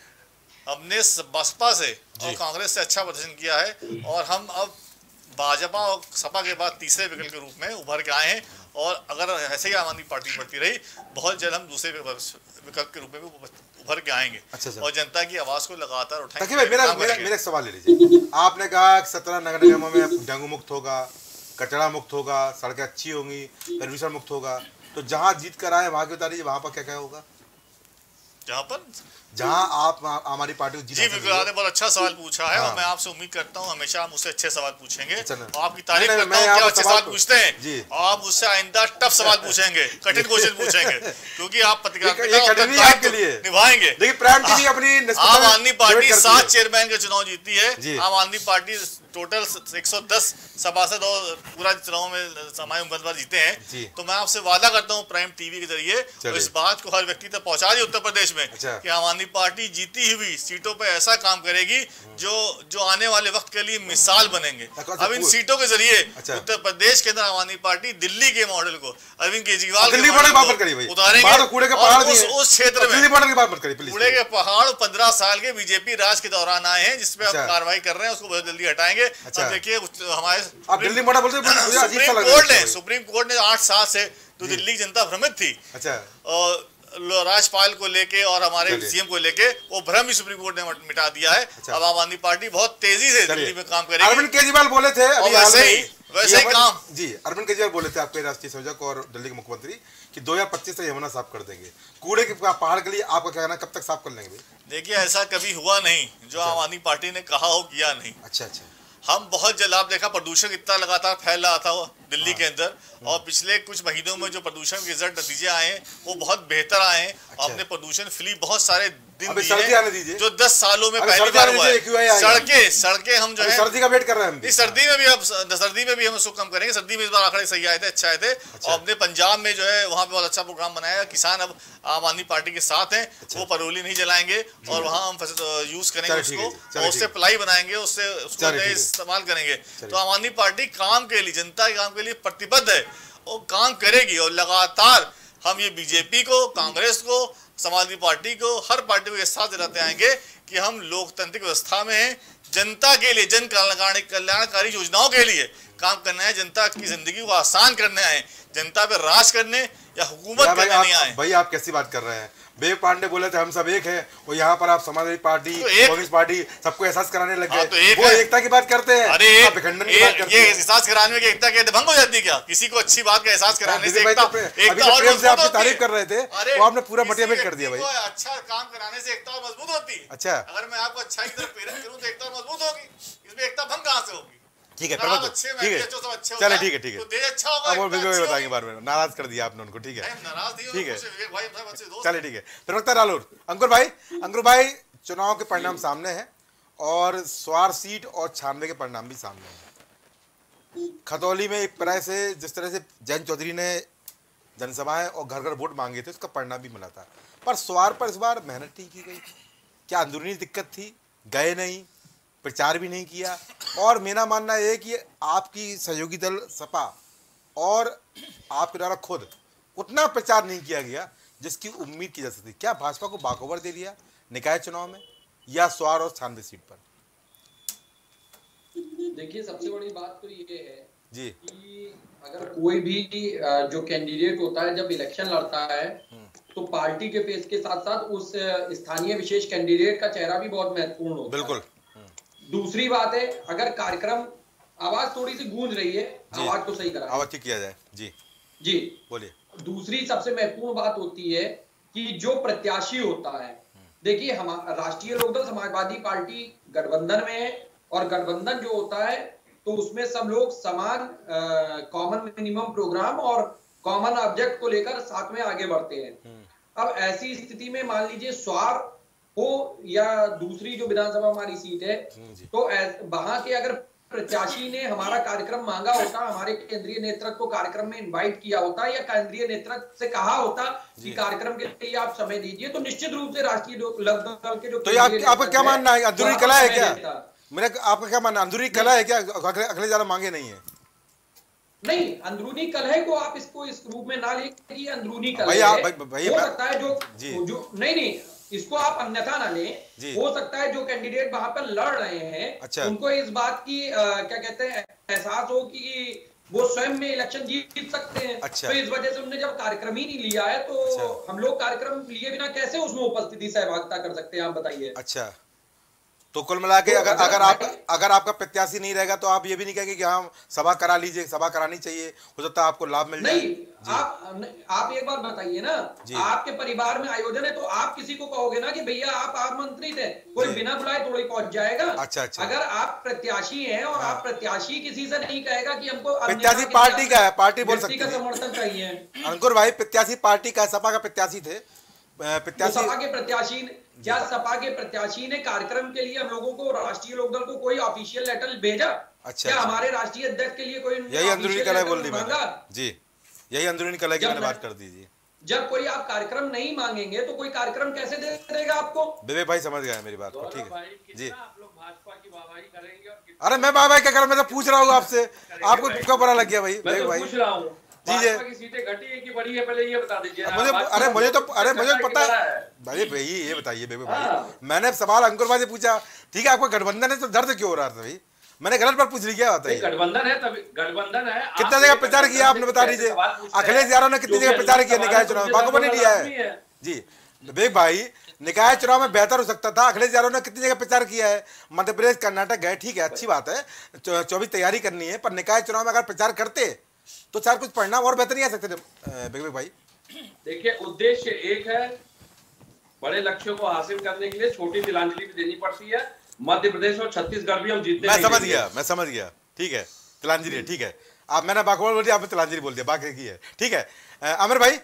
बसपा से और कांग्रेस से अच्छा प्रदर्शन किया है। और हम अब भाजपा और सपा के बाद तीसरे विकल्प के रूप में उभर के आए हैं। और अगर ऐसे ही आम आदमी पार्टी बढ़ती रही, बहुत जल्द हम दूसरे विकल्प के रूप में उभर के आएंगे। और जनता की आवाज को लगातार उठाएंगे। मेरा सवाल ले लीजिए। आपने कहा 17 नगर निगमों में डेंगू मुक्त होगा, कचरा मुक्त होगा, सड़कें अच्छी होंगी, प्रदूषण मुक्त होगा। तो जहां जीत कर आए वहां की बताइए, वहां पर क्या क्या होगा? जहां आप हमारी पार्टी को जी बिल्कुल, आपने बहुत अच्छा सवाल पूछा है। और मैं आपसे उम्मीद करता हूं हमेशा हम उससे अच्छे सवाल पूछेंगे। और आपकी तारीफ करता हूं कि अच्छे सवाल पूछते हैं, और आप उससे आइंदा टफ सवाल पूछेंगे, कठिन क्वेश्चन पूछेंगे, क्योंकि आप पत्रकारिता निभाएंगे। आम आदमी पार्टी 7 चेयरमैन के चुनाव जीती है। आम आदमी पार्टी टोटल 110 सभासद और पूरा चुनाव में समाये उम्मीदवार जीते हैं। तो मैं आपसे वादा करता हूं प्राइम टीवी के जरिए तो इस बात को हर व्यक्ति तक पहुंचा दी उत्तर प्रदेश में कि आम आदमी पार्टी जीती हुई सीटों पे ऐसा काम करेगी जो आने वाले वक्त के लिए मिसाल बनेंगे। अब इन सीटों के जरिए उत्तर प्रदेश के अंदर आम आदमी पार्टी दिल्ली के मॉडल को, अरविंद केजरीवाल के उतारेंगे। उस क्षेत्र में कूड़े के पहाड़ 15 साल के बीजेपी राज के दौरान आए हैं, जिसपे हम कार्रवाई कर रहे हैं, उसको बहुत जल्दी हटाएंगे। अब देखिए हमारे सुप्रीम कोर्ट ने 8 साल से तो दिल्ली की जनता भ्रमित थी राज्यपाल को लेके और हमारे सीएम को लेके, वो भ्रम भी सुप्रीम कोर्ट ने मिटा दिया है। अब आम आदमी पार्टी बहुत तेजी से दिल्ली में काम करेगी। अरविंद केजरीवाल बोले थे वैसे ही काम जी अरविंद केजरीवाल बोले थे आपके राष्ट्रीय संयोजक और दिल्ली के मुख्यमंत्री कि 2025 से यमुना साफ कर देंगे। कूड़े के पहाड़ के लिए आपका क्या कहना, कब तक साफ कर लेंगे? देखिए ऐसा कभी हुआ नहीं जो आम आदमी पार्टी ने कहा हो, किया नहीं। अच्छा हम बहुत जल्द, आप देखा प्रदूषण कितना लगातार फैल रहा था दिल्ली के अंदर, और पिछले कुछ महीनों में जो प्रदूषण के रिजल्ट नतीजे आए हैं वो बहुत बेहतर आए हैं। हमने प्रदूषण फ्री बहुत सारे दिन दिए जो 10 सालों में पहली बार हुआ है। सड़कें हम जो है सर्दी का वेट कर रहे हैं। इस सर्दी में भी हम उसको कम करेंगे। सर्दी में इस बार आंकड़े सही आए थे, अच्छा आए थे। और अपने पंजाब में जो है वहाँ पे बहुत अच्छा प्रोग्राम बनाया। किसान अब आम आदमी पार्टी के साथ हैं, वो परोली नहीं जलाएंगे और वहाँ हम यूज करेंगे उसको, और उससे प्लाई बनाएंगे, उससे उसको इस्तेमाल करेंगे। तो आम आदमी पार्टी काम के लिए, जनता के काम के लिए प्रतिबद्ध है, वो काम करेगी। और लगातार हम ये बीजेपी को, कांग्रेस को, समाजवादी पार्टी को, हर पार्टी को ये साथ दिलाते आएंगे कि हम लोकतांत्रिक व्यवस्था में हैं, जनता के लिए, जन कल्याणकारी योजनाओं के लिए काम करना है, जनता की जिंदगी को आसान करने आए, जनता पे राज करने या हुकूमत करने नहीं आए। भाई आप कैसी बात कर रहे हैं? विवेक पांडे बोले थे हम सब एक हैं, और यहाँ पर आप समाजवादी पार्टी, कांग्रेस पार्टी सबको एहसास कराने लग गए। वो एकता की बात करते हैं, आप विखंडन की बात करते हैं। ये एहसास कराने में एकता के भंग हो जाती है क्या? किसी को अच्छी बात का एहसास कराने से एकता प्रेम से आपकी तारीफ कर रहे थे, वो आपने पूरा मोटिवेट कर दिया भाई। अच्छा काम कराने से एकता और मजबूत होती है। अच्छा, अगर मैं आपको अच्छाई की तरफ प्रेरित करूं तो एकता और मजबूत होगी। इसमें एकता भंग कहां से होगी? ठीक है, चले ठीक है। अब वो बताएंगे बार में, नाराज कर दिया आपने उनको। ठीक है, चले ठीक है। प्रवक्ता रालोर अंकुर भाई, चुनाव के परिणाम सामने हैं और स्वार सीट और 96 के परिणाम भी सामने हैं। खतौली में एक तरह से जिस तरह से जयंत चौधरी ने जनसभाएं और घर घर वोट मांगे थे, उसका परिणाम भी मिला था। पर स्वार पर इस बार मेहनत नहीं की गई। क्या अंदरूनी दिक्कत थी? गए नहीं, प्रचार भी नहीं किया, और मेरा मानना है कि आपकी सहयोगी दल सपा और आपके द्वारा खुद उतना प्रचार नहीं किया गया जिसकी उम्मीद की जा सकती। क्या भाजपा को बाखबर दे दिया निकाय चुनाव में? या स्वार और छानबे सीट पर? देखिए, सबसे बड़ी बात तो ये है जी कि अगर कोई भी जो कैंडिडेट होता है जब इलेक्शन लड़ता है तो पार्टी के फेस के साथ साथ उस स्थानीय विशेष कैंडिडेट का चेहरा भी बहुत महत्वपूर्ण होता है। बिल्कुल। दूसरी बात है, अगर कार्यक्रम, आवाज थोड़ी सी गूंज रही है, आवाज को सही करा, आवाज ठीक किया जाए। जी जी बोलिए। दूसरी सबसे महत्वपूर्ण बात होती है कि जो प्रत्याशी होता है, देखिए हमारा राष्ट्रीय लोकदल समाजवादी पार्टी गठबंधन में है और गठबंधन जो होता है तो उसमें सब लोग समान कॉमन मिनिमम प्रोग्राम और कॉमन ऑब्जेक्ट को लेकर साथ में आगे बढ़ते हैं। अब ऐसी स्थिति में मान लीजिए स्वार हो या दूसरी जो विधानसभा हमारी सीट है, तो वहां के अगर प्रत्याशी ने हमारा कार्यक्रम मांगा होता, हमारे केंद्रीय नेतृत्व को कार्यक्रम में इनवाइट किया होता या केंद्रीय नेतृत्व से कहा होता कि कार्यक्रम के लिए आप समय दीजिए, तो निश्चित रूप से राष्ट्रीय लोकदल के जो तो आपका क्या मानना है, अंदरूनी कला है क्या? मेरा आपका क्या मानना, अंदरूनी कला है क्या? अगले ज्यादा मांगे नहीं है? नहीं, अंदरूनी कलह को आप इसको इस रूप में ना लें, अंदरूनी कलह हो सकता है जो नहीं, इसको आप अन्यथा ना लें। हो सकता है जो कैंडिडेट वहां पर लड़ रहे हैं, अच्छा, उनको इस बात की क्या कहते हैं एहसास हो कि वो स्वयं में इलेक्शन जीत सकते हैं। अच्छा। तो इस वजह से उन्होंने जब कार्यक्रम ही नहीं लिया है तो अच्छा, हम लोग कार्यक्रम लिए बिना कैसे उसमें उपस्थिति सहभागिता कर सकते हैं, आप बताइए। अच्छा, तो कुल मिला के अगर आपका प्रत्याशी नहीं रहेगा तो आप ये भी नहीं कहेंगे कि हाँ सभा करा लीजिए, सभा करानी चाहिए, हो सकता है आपको लाभ मिल जाए? नहीं, आप एक बार बताइए ना, आपके परिवार में आयोजन है तो आप किसी को कहोगे ना कि भैया आप आमंत्रित हैं, कोई बिना बुलाए थोड़ी पहुंच जाएगा। अच्छा। अगर आप प्रत्याशी हैं और आप प्रत्याशी किसी से नहीं कहेगा कि हमको प्रत्याशी पार्टी का है, पार्टी बोल सकती है, समर्थन चाहिए। अंकुर भाई प्रत्याशी पार्टी का, सपा का प्रत्याशी थे, सपा के प्रत्याशी, क्या सपा के प्रत्याशी ने कार्यक्रम के लिए हम लोगों को, राष्ट्रीय लोकदल को कोई ऑफिशियल लेटर भेजा? अच्छा, क्या हमारे राष्ट्रीय अध्यक्ष के लिए कोई यही अंदरूनी कलह बोल दी मैंने जी, यही अंदरूनी कलह की मैंने बात कर दी जी। जब कोई आप कार्यक्रम नहीं मांगेंगे तो कोई कार्यक्रम कैसे दे देगा आपको? विवेक भाई समझ गए मेरी बात को, ठीक है जी। आप लोग भाजपा की वाहवाही करेंगे और अरे मैं वाहवाही क्या करूं, मैं तो पूछ रहा हूँ आपसे, आपको क्यों बुरा लग गया भाई? विवेक भाई पूछ रहा हूँ जी, की सीटें घटी है कि बढ़ी है, पहले ये बता दीजिए। मुझे पता है भाई, ये बताइए बेबे भाई, मैंने सवाल अंकुर भाई से पूछा, ठीक है आपका गठबंधन है तो दर्द क्यों हो रहा था भाई? मैंने गलत पर पूछ लिया, बताइए। गठबंधन है तभी, गठबंधन है। कितना जगह प्रचार किया आपने, बता दीजिए। अखिलेश यादव ने कितनी जगह प्रचार किया निकाय चुनाव में? बागों ने लिया है जी विवेक भाई, निकाय चुनाव में बेहतर हो सकता था। अखिलेश यादव ने कितनी जगह प्रचार किया है, मध्य प्रदेश कर्नाटक गए, ठीक है अच्छी बात है, 24 तैयारी करनी है, पर निकाय चुनाव में अगर प्रचार करते तो चार कुछ परिणाम और बेहतर नहीं आ सकते थे भाई? देखिए उद्देश्य एक है, बड़े लक्ष्यों को हासिल करने के लिए छोटी तिलांजलि भी देनी पड़ती है। मध्य प्रदेश और छत्तीसगढ़ भी हम जीतने, मैं समझ गया, ठीक है तिलांजलि, ठीक है आप, मैंने बागवाल बोल दिया, आपने तिलांजलि बोल दिया, बाकी की है, ठीक है। अमर भाई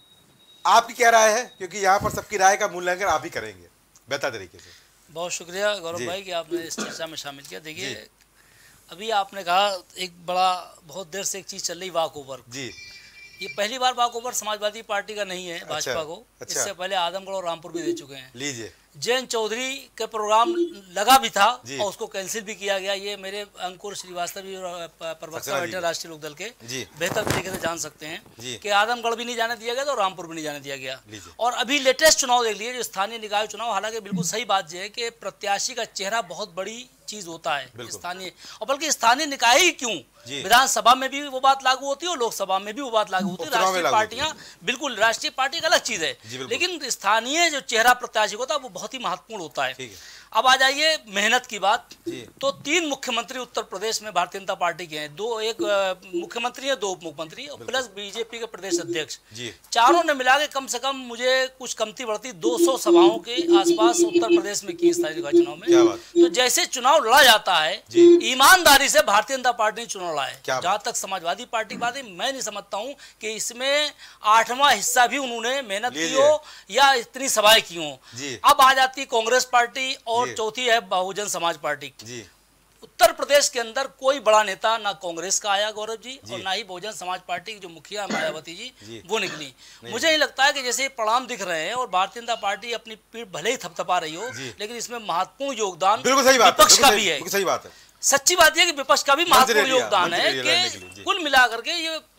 आपकी क्या राय है, क्योंकि यहाँ पर सबकी राय का मूल्यांकन आप ही करेंगे बेहतर तरीके से। बहुत शुक्रिया गौरव भाई कि आपने इस चर्चा में शामिल किया। देखिए अभी आपने कहा एक बड़ा, बहुत देर से एक चीज चल रही वॉक ओवर जी, ये पहली बार वॉक ओवर समाजवादी पार्टी का नहीं है भाजपा को। इससे पहले आदमगढ़ और रामपुर भी दे चुके हैं। लीजिए जयंत चौधरी का प्रोग्राम लगा भी था और उसको कैंसिल भी किया गया। ये मेरे अंकुर श्रीवास्तव जी और प्रवक्ता बैठे राष्ट्रीय लोकदल के बेहतर तरीके से जान सकते हैं कि आदमगढ़ भी नहीं जाने दिया गया तो रामपुर भी नहीं जाने दिया गया। और अभी लेटेस्ट चुनाव देख लीजिए, जो स्थानीय निकाय चुनाव, हालांकि बिल्कुल सही बात यह है कि प्रत्याशी का चेहरा बहुत बड़ी चीज होता है स्थानीय, और बल्कि स्थानीय निकाय ही क्यों, विधानसभा में भी वो बात लागू होती है और लोकसभा में भी वो बात लागू होती है। राष्ट्रीय पार्टियां, बिल्कुल राष्ट्रीय पार्टी एक अलग चीज है, लेकिन स्थानीय जो चेहरा प्रत्याशी होता है वो बहुत ही महत्वपूर्ण होता है। अब आ जाइए मेहनत की बात, तो 3 मुख्यमंत्री उत्तर प्रदेश में भारतीय जनता पार्टी के हैं, दो एक मुख्यमंत्री है, 2 उप मुख्यमंत्री प्लस बीजेपी के प्रदेश अध्यक्ष, चारों ने मिला के कम से कम मुझे कुछ कमती बढ़ती 200 सभाओं के आसपास उत्तर प्रदेश में की स्थानीय निकाय चुनाव में। तो जैसे चुनाव लड़ा जाता है ईमानदारी से भारतीय जनता पार्टी ने चुनाव लड़ा है। जहां तक समाजवादी पार्टी की बात है, मैं नहीं समझता हूं कि इसमें 8वां हिस्सा भी उन्होंने मेहनत की हो या इतनी सभाएं की हो। अब आ जाती कांग्रेस पार्टी और चौथी है बहुजन समाज पार्टी जी। उत्तर प्रदेश के अंदर कोई बड़ा नेता ना कांग्रेस का आया गौरव जी, और ना ही बहुजन समाज पार्टी की जो मुखिया मायावती जी वो निकली। मुझे नहीं लगता है कि जैसे परिणाम दिख रहे हैं और भारतीय जनता पार्टी अपनी पीठ भले ही थपथपा रही हो, लेकिन इसमें महत्वपूर्ण योगदान विपक्ष का भी है। सही बात है, सच्ची बात यह कि विपक्ष का भी महत्वपूर्ण योगदान है कि कुल मिलाकर के ये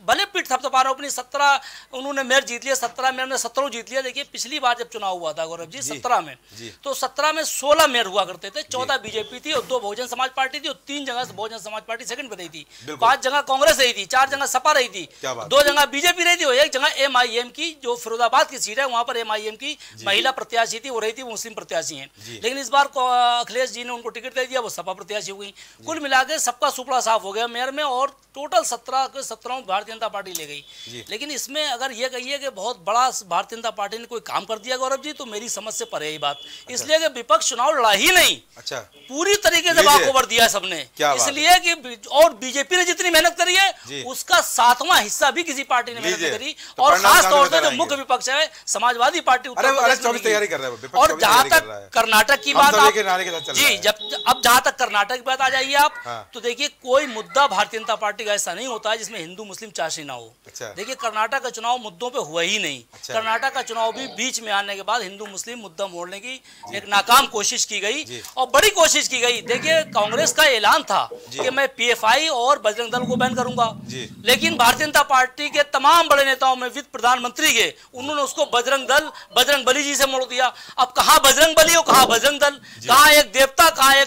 भले पीठ थपथपा रहा हूं अपनी, 17 उन्होंने मेयर जीत लिया, 17 मेयर ने 17 जीत लिया। देखिए पिछली बार जब चुनाव हुआ था गौरव जी 17 में, तो 17 में 16 मेयर हुआ करते थे, 14 बीजेपी थी और 2 बहुजन समाज पार्टी थी और 3 जगह बहुजन समाज पार्टी सेकंड पे रही थी, 5 जगह कांग्रेस रही थी, 4 जगह सपा रही थी, 2 जगह बीजेपी रही थी और 1 जगह MIM की जो फिरोजाबाद की सीट है वहां पर MIM की महिला प्रत्याशी थी, वो रही थी, वो मुस्लिम प्रत्याशी हैं। लेकिन इस बार अखिलेश जी ने उनको टिकट दे दिया, वो सपा प्रत्याशी हो गई। कुल मिला के सबका सुपड़ा साफ हो गया मेयर में और टोटल 17 के 17 भारतीय जनता पार्टी ले गई। लेकिन इसमें अगर ये कहिए कि बहुत बड़ा भारतीय जनता पार्टी ने कोई काम कर दिया गौरव जी, तो मेरी समझ से परे ही बात, इसलिए कि विपक्ष चुनाव लड़ा ही नहीं, अच्छा पूरी तरीके से वॉकओवर दिया सबने, इसलिए कि और बीजेपी ने जितनी मेहनत करी है उसका 7वां हिस्सा भी किसी पार्टी ने मेहनत करी, और खास तौर से जो मुख्य विपक्ष है समाजवादी पार्टी तैयारी कर रहा है। और जहां तक कर्नाटक की बात जी, अब जहां तक कर्नाटक की बात आ जाइए आप, तो देखिए कोई मुद्दा भारतीय जनता पार्टी का ऐसा नहीं होता है जिसमें हिंदू मुस्लिम चाशनी ना हो। देखिए कर्नाटक का चुनाव मुद्दों पे हुआ ही नहीं, कर्नाटक का चुनाव भी बीच में आने के बाद हिंदू मुस्लिम मुद्दा मोड़ने की एक नाकाम कोशिश की गई और बड़ी कोशिश की गई। देखिए कांग्रेस का ऐलान था कि मैं PFI और बजरंग दल को बैन करूंगा, लेकिन भारतीय जनता पार्टी के तमाम बड़े नेताओं में वित्त प्रधानमंत्री के, उन्होंने उसको बजरंग दल बजरंग बली जी से मोड़ दिया। अब कहां बजरंग बली और कहां बजरंग दल, कहां एक देवता कहां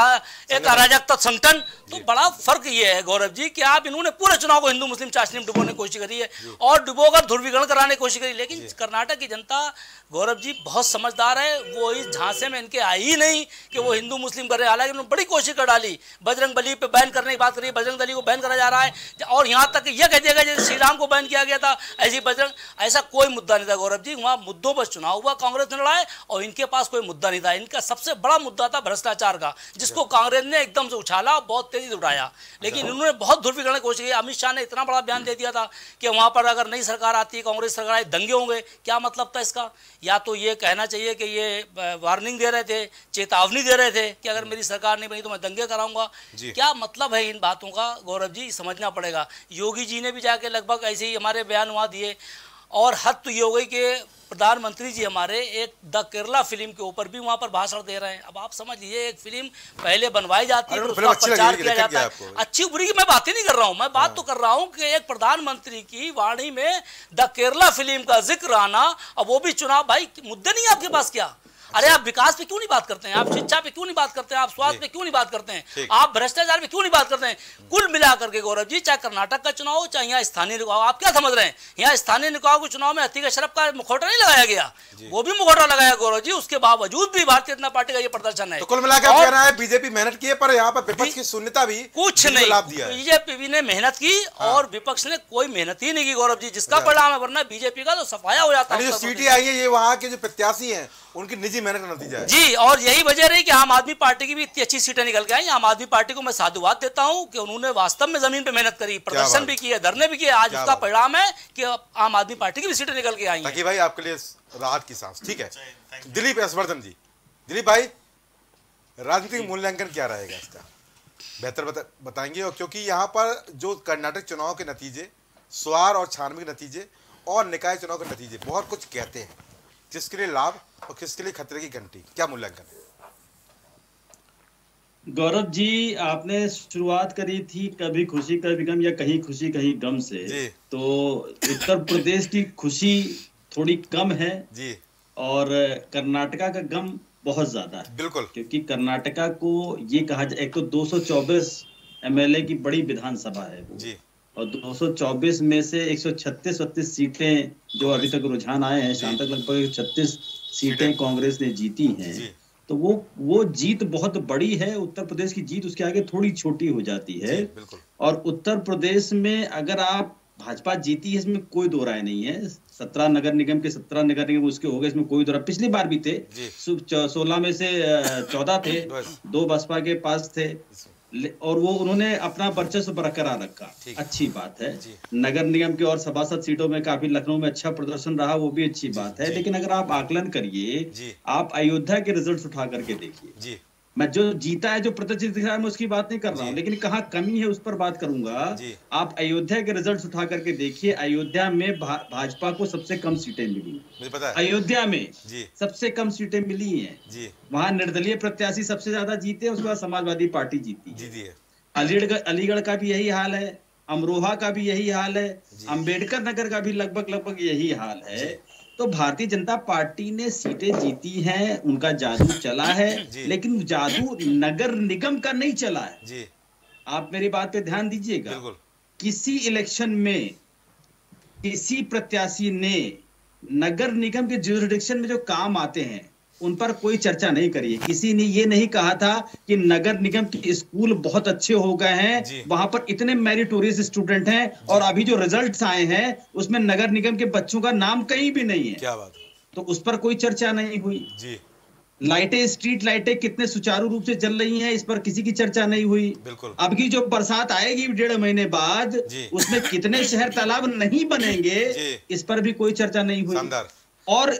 एक अराजकता संगठन। तो बड़ा फर्क ये है गौरव जी कि आप इन्होंने पूरे चुनाव को हिंदू मुस्लिम चाशनी में डुबोने की कोशिश करी है और डुबोकर ध्रुवीकरण कराने की कोशिश करी, लेकिन कर्नाटक की जनता गौरव जी बहुत समझदार है, वो इस झांसे में इनके आई ही नहीं कि वो हिंदू मुस्लिम करे। हालांकि उन्होंने बड़ी कोशिश कर डाली, बजरंग बली पे बैन करने की बात करी, बजरंग बली को बैन करा जा रहा है और यहाँ तक यह कह दिया गया जैसे श्री राम को बैन किया गया था ऐसी बजरंग, ऐसा कोई मुद्दा नहीं था गौरव जी। वहाँ मुद्दों पर चुनाव हुआ, कांग्रेस ने लड़ा है और इनके पास कोई मुद्दा नहीं था। इनका सबसे बड़ा मुद्दा था भ्रष्टाचार का, जिसको कांग्रेस ने एकदम से उछाला, बहुत तेजी से उठाया, लेकिन इन्होंने बहुत ध्रुवीकरण की कोशिश की। अमित शाह ने इतना बड़ा बयान दे दिया था कि वहां पर अगर नई सरकार आती है, कांग्रेस सरकार आए, दंगे होंगे। क्या मतलब था इसका? या तो ये कहना चाहिए कि ये वार्निंग दे रहे थे, चेतावनी दे रहे थे कि अगर मेरी सरकार नहीं बनी तो मैं दंगे कराऊंगा। क्या मतलब है इन बातों का गौरव जी, समझना पड़ेगा। योगी जी ने भी जाके लगभग ऐसे ही हमारे बयान वहां दिए और हद तो ये हो गई कि प्रधानमंत्री जी हमारे एक द केरला फिल्म के ऊपर भी वहां पर भाषण दे रहे हैं। अब आप समझ लीजिए एक फिल्म पहले बनवाई जाती है, उसका प्रचार किया जाता है, अच्छी बुरी की मैं बात ही नहीं कर रहा हूं, मैं बात तो कर रहा हूं कि एक प्रधानमंत्री की वाणी में द केरला फिल्म का जिक्र आना, अब वो भी चुनाव। भाई मुद्दे नहीं आपके पास क्या? अरे आप विकास पे क्यों नहीं बात करते हैं, आप शिक्षा पे क्यों नहीं बात करते हैं, आप स्वास्थ्य पे क्यों नहीं बात करते हैं, आप भ्रष्टाचार पे क्यों नहीं बात करते हैं? कुल मिलाकर के गौरव जी, चाहे कर्नाटक का चुनाव हो चाहे यहाँ स्थानीय निकाय, आप क्या समझ रहे हैं यहाँ स्थानीय निकाय के चुनाव में अतिक अशरफ का मुखौटा नहीं लगाया गया, वो भी मुखौटा लगाया गौरव जी, उसके बावजूद भी भारतीय जनता पार्टी का ये प्रदर्शन है। तो कुल मिलाकर कह रहा है बीजेपी मेहनत की है पर यहाँ पर विपक्ष की शून्यता भी कुछ नहीं, बीजेपी ने मेहनत की और विपक्ष ने कोई मेहनत ही नहीं की गौरव जी, जिसका परिणाम है, वरना बीजेपी का तो सफाया हो जाता है। सीटें आई है ये वहाँ के जो प्रत्याशी हैं उनकी निजी मेहनत का नतीजा है जी, और यही वजह रही कि आम आदमी पार्टी की भी इतनी अच्छी सीटें निकल के आई। आम आदमी पार्टी को मैं साधुवाद देता हूं कि उन्होंने वास्तव में जमीन पे मेहनत करी, प्रदर्शन भी किया, धरने भी किए, आज उसका परिणाम है कि आम आदमी पार्टी की भी सीटें निकल के आई हैं। भाई आपके लिए राहत की सांस। ठीक है दिलीप यशवर्धन जी, दिलीप भाई राजनीतिक मूल्यांकन क्या रहेगा इसका, बेहतर बताएंगे? और क्योंकि यहाँ पर जो कर्नाटक चुनाव के नतीजे, स्वार और छानबीन के नतीजे और निकाय चुनाव के नतीजे बहुत कुछ कहते हैं, किसके लिए लाभ और किसके लिए खतरे की घंटी, क्या मूल्यांकन है? गौरव जी आपने शुरुआत करी थी कभी खुशी कभी गम या कहीं खुशी कहीं गम से, तो उत्तर प्रदेश की खुशी थोड़ी कम है जी और कर्नाटका का गम बहुत ज्यादा है। बिल्कुल, क्योंकि कर्नाटका को ये कहा जाए, एक तो 224 MLA की बड़ी विधानसभा है वो जी, और 224 में से 136 सीटें जो अभी तक रुझान आए हैं, शाम तक लगभग 36 सीटें कांग्रेस ने जीती हैं, तो वो जीत बहुत बड़ी है। उत्तर प्रदेश की जीत उसके आगे थोड़ी छोटी हो जाती है। और उत्तर प्रदेश में अगर आप भाजपा जीती है इसमें कोई दो राय नहीं है, 17 नगर निगम के 17 नगर निगम उसके हो गए, इसमें कोई दो राय, पिछली बार भी थे 16 में से 14 थे, 2 बसपा के पास थे और वो उन्होंने अपना वर्चस्व बरकरार रखा, अच्छी बात है। नगर निगम की और सभासद सीटों में काफी लखनऊ में अच्छा प्रदर्शन रहा, वो भी अच्छी बात है। लेकिन अगर आप आकलन करिए, आप अयोध्या के रिजल्ट्स उठा करके देखिए, मैं जो जीता है जो प्रतिशत दिख रहा है मैं उसकी बात नहीं कर रहा हूँ, लेकिन कहाँ कमी है उस पर बात करूंगा। आप अयोध्या के रिजल्ट्स उठा करके देखिए, अयोध्या में भाजपा को सबसे कम सीटें मिली, अयोध्या में सबसे कम सीटें मिली हैं, वहां निर्दलीय प्रत्याशी सबसे ज्यादा जीते, उसके बाद समाजवादी पार्टी जीती है। अलीगढ़ का भी यही हाल है, अमरोहा का भी यही हाल है, अंबेडकर नगर का भी लगभग यही हाल है। तो भारतीय जनता पार्टी ने सीटें जीती हैं, उनका जादू चला है, लेकिन जादू नगर निगम का नहीं चला है जी। आप मेरी बात पे ध्यान दीजिएगा। किसी इलेक्शन में किसी प्रत्याशी ने नगर निगम के ज्यूरिडिक्शन में जो काम आते हैं उन पर कोई चर्चा नहीं करी है। किसी ने ये नहीं कहा था कि नगर निगम के स्कूल बहुत अच्छे हो गए हैं, वहां पर इतने मेरिटोरियस स्टूडेंट हैं, और अभी जो रिजल्ट्स आए हैं उसमें नगर निगम के बच्चों का नाम कहीं भी नहीं है। क्या बात है? तो उस पर कोई चर्चा नहीं हुई जी। लाइटें, स्ट्रीट लाइटें कितने सुचारू रूप से चल रही हैं, इस पर किसी की चर्चा नहीं हुई। बिल्कुल। अब की जो बरसात आएगी 1.5 महीने बाद, उसमें कितने शहर तालाब नहीं बनेंगे, इस पर भी कोई चर्चा नहीं हुई। और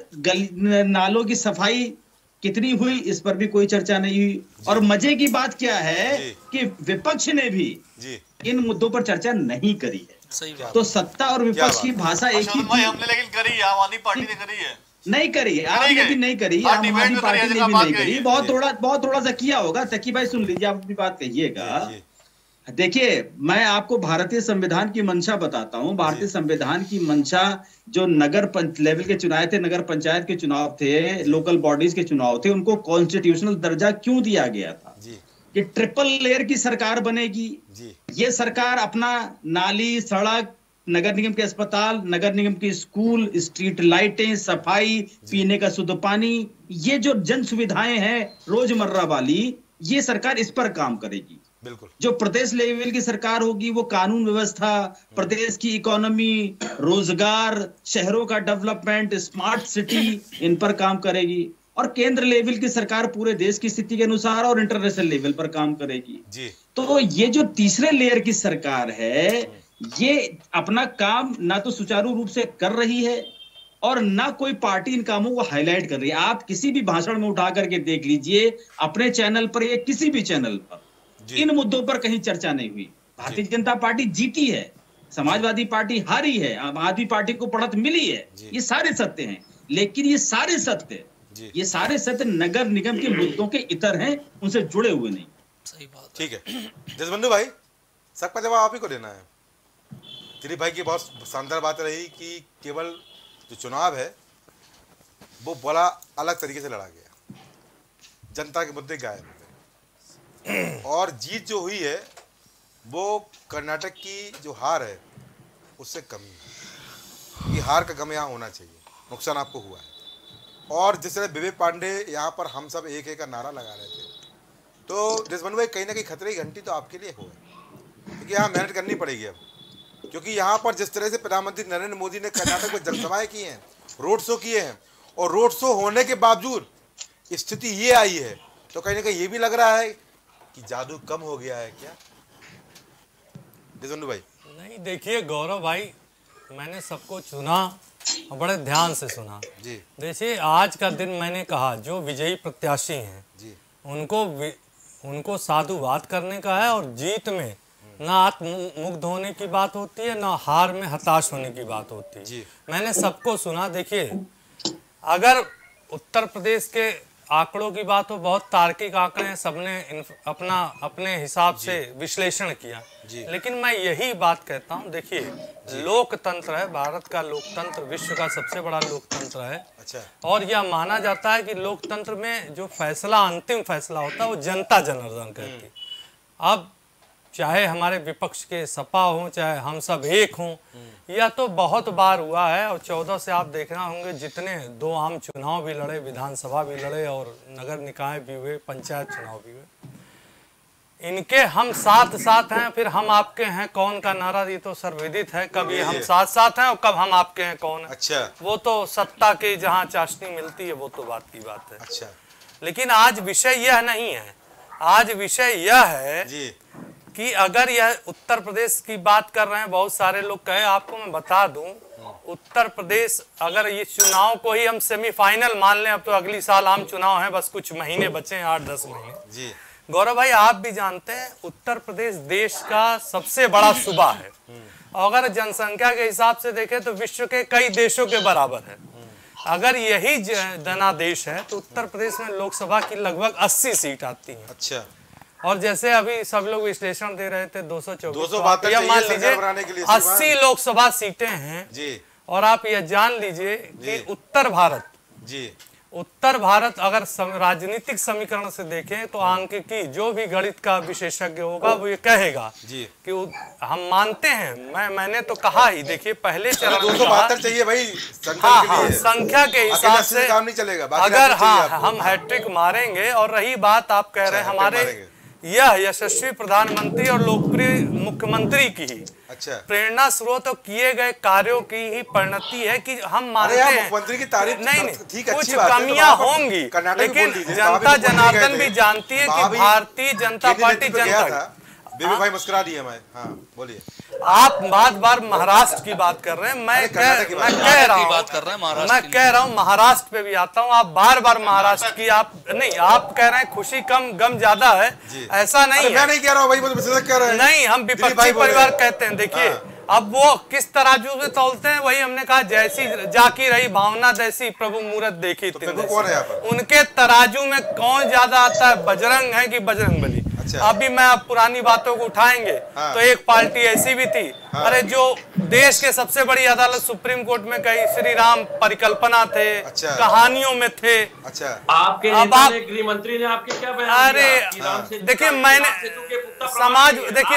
नालों की सफाई कितनी हुई, इस पर भी कोई चर्चा नहीं हुई। और मजे की बात क्या है कि विपक्ष ने भी इन मुद्दों पर चर्चा नहीं करी है। सही बात। तो सत्ता और विपक्ष की भाषा एक ही थी। हमने लेकिन करी है, आम आदमी पार्टी ने करी है। नहीं करी, आपने भी नहीं करी, आम आदमी पार्टी ने भी नहीं करी। बहुत थोड़ा सा किया होगा। तकी भाई सुन लीजिए, आप अपनी बात कहिएगा। देखिए, मैं आपको भारतीय संविधान की मंशा बताता हूं। भारतीय संविधान की मंशा जो नगर लेवल के चुनाव थे, नगर पंचायत के चुनाव थे, लोकल बॉडीज के चुनाव थे, उनको कॉन्स्टिट्यूशनल दर्जा क्यों दिया गया था कि ट्रिपल लेयर की सरकार बनेगी। ये सरकार अपना नाली, सड़क, नगर निगम के अस्पताल, नगर निगम के स्कूल, स्ट्रीट लाइटें, सफाई, पीने का शुद्ध पानी, ये जो जन सुविधाएं हैं रोजमर्रा वाली, ये सरकार इस पर काम करेगी। बिल्कुल। जो प्रदेश लेवल की सरकार होगी वो कानून व्यवस्था, प्रदेश की इकोनॉमी, रोजगार, शहरों का डेवलपमेंट, स्मार्ट सिटी, इन पर काम करेगी। और केंद्र लेवल की सरकार पूरे देश की स्थिति के अनुसार और इंटरनेशनल लेवल पर काम करेगी जी। तो ये जो तीसरे लेयर की सरकार है, ये अपना काम ना तो सुचारू रूप से कर रही है और ना कोई पार्टी इन कामों को हाईलाइट कर रही है। आप किसी भी भाषण में उठा करके देख लीजिए, अपने चैनल पर या किसी भी चैनल पर इन मुद्दों पर कहीं चर्चा नहीं हुई। भारतीय जनता पार्टी जीती है, समाजवादी पार्टी हारी है, आम आदमी पार्टी को बढ़त मिली है, ये सारे सत्य हैं। लेकिन ये सारे सत्य नगर निगम के मुद्दों के इतर हैं, उनसे जुड़े हुए नहीं। सही बात। ठीक है जसबंधु भाई, सबका जवाब आप ही को देना है। दिलीप भाई की बहुत शानदार बात रही कि केवल जो चुनाव है वो बड़ा अलग तरीके से लड़ा गया, जनता के मुद्दे गायब हो गए, और जीत जो हुई है वो कर्नाटक की जो हार है उससे कमी है। ये हार का गम यहाँ होना चाहिए, नुकसान आपको हुआ है। और जिस तरह विवेक पांडे यहाँ पर हम सब एक का नारा लगा रहे थे, तो जसबंधु भाई कहीं ना कहीं खतरे की घंटी तो आपके लिए हो गई, क्योंकि यहाँ मेहनत करनी पड़ेगी अब। क्योंकि यहाँ पर जिस तरह से प्रधानमंत्री नरेंद्र मोदी ने कर्नाटक में जनसभाएं की हैं, रोड शो किए हैं, और रोड शो होने के बावजूद स्थिति ये आई है, तो कहीं ना कहीं ये भी लग रहा है कि जादू कम हो गया है क्या जसबंधु भाई? नहीं, देखिए गौरव भाई, मैंने सबको चुना और बड़े ध्यान से सुना जी। देखिए, आज का दिन मैंने कहा जो विजयी प्रत्याशी हैं जी, उनको साधुवाद करने का है, और जीत में ना आत्ममुग्ध होने की बात होती है, ना हार में हताश होने की बात होती है जी। मैंने सबको सुना। देखिए, अगर उत्तर प्रदेश के आंकड़ों की बात हो, बहुत तार्किक आंकड़े हैं, सबने अपने हिसाब से विश्लेषण किया, लेकिन मैं यही बात कहता हूं। देखिए, लोकतंत्र है, भारत का लोकतंत्र विश्व का सबसे बड़ा लोकतंत्र है। अच्छा। और यह माना जाता है कि लोकतंत्र में जो फैसला, अंतिम फैसला होता है, वो जनता जनार्दन करती है। अब चाहे हमारे विपक्ष के सपा हो, चाहे हम सब एक हों, यह तो बहुत बार हुआ है। और 14 से आप देखना होंगे, जितने 2 आम चुनाव भी लड़े, विधानसभा भी लड़े, और नगर निकाय भी हुए, पंचायत चुनाव भी हुए, इनके हम साथ साथ हैं, फिर हम आपके हैं कौन का नारा ये तो सर्वविदित है। कब ये हम साथ साथ हैं और कब हम आपके हैं कौन है। अच्छा। वो तो सत्ता की जहाँ चाशनी मिलती है, वो तो बात की बात है। अच्छा। लेकिन आज विषय यह नहीं है, आज विषय यह है जी कि अगर यह उत्तर प्रदेश की बात कर रहे हैं, बहुत सारे लोग कहे, आपको मैं बता दूं, उत्तर प्रदेश अगर ये चुनाव को ही हम सेमीफाइनल मान लें, अब तो अगली साल आम चुनाव है, बस कुछ महीने बचे हैं, 8-10 महीने जी। गौरव भाई, आप भी जानते हैं उत्तर प्रदेश देश का सबसे बड़ा सूबा है, और अगर जनसंख्या के हिसाब से देखें तो विश्व के कई देशों के बराबर है। अगर यही जनादेश है तो उत्तर प्रदेश में लोकसभा की लगभग 80 सीट आती है। अच्छा। और जैसे अभी सब लोग विश्लेषण दे रहे थे 224 या मान लीजिए 80 लोकसभा सीटें हैं जी, और आप यह जान लीजिए कि उत्तर भारत अगर राजनीतिक समीकरण से देखें तो आंकिकी जो भी गणित का विशेषज्ञ होगा वो ये कहेगा कि हम मानते हैं, मैंने तो कहा ही, देखिए पहले चरण 272 चाहिए भाई, संख्या के हिसाब से काम नहीं चलेगा, अगर हम हैट्रिक मारेंगे। और रही बात आप कह रहे हैं हमारे यह यशस्वी प्रधानमंत्री और लोकप्रिय मुख्यमंत्री की ही प्रेरणा स्रोत और किए गए कार्यों की ही परिणति है कि हम मानते हैं मुख्यमंत्री की तारीफ नहीं कुछ कमियां होंगी, लेकिन जनता जनार्दन भी जानती है कि भारतीय जनता पार्टी जनता भाई मुस्कुरा दिए मैं। हाँ बोलिए। आप बार महाराष्ट्र की बात कर रहे हैं, मैं कह रहा हूँ महाराष्ट्र पे भी आता हूँ। आप बार महाराष्ट्र की आप कह रहे हैं खुशी कम गम ज्यादा है, ऐसा नहीं है। मैं नहीं कह रहा हूँ भाई, कह रहे हैं नहीं, हम विपक्षी परिवार कहते हैं। देखिए अब वो किस तराजू में तौलते हैं, वही हमने कहा जैसी जाकी रही भावना तैसी प्रभु मूरत देखी। उनके तराजू में कौन ज्यादा आता है, बजरंग है कि बजरंगबली? अभी मैं अब पुरानी बातों को उठाएंगे तो एक पार्टी ऐसी भी थी, अरे जो देश के सबसे बड़ी अदालत सुप्रीम कोर्ट में कई श्री राम परिकल्पना थे, कहानियों में थे। आपके गृह मंत्री ने आपके क्या बयान? अरे देखिए मैंने समाज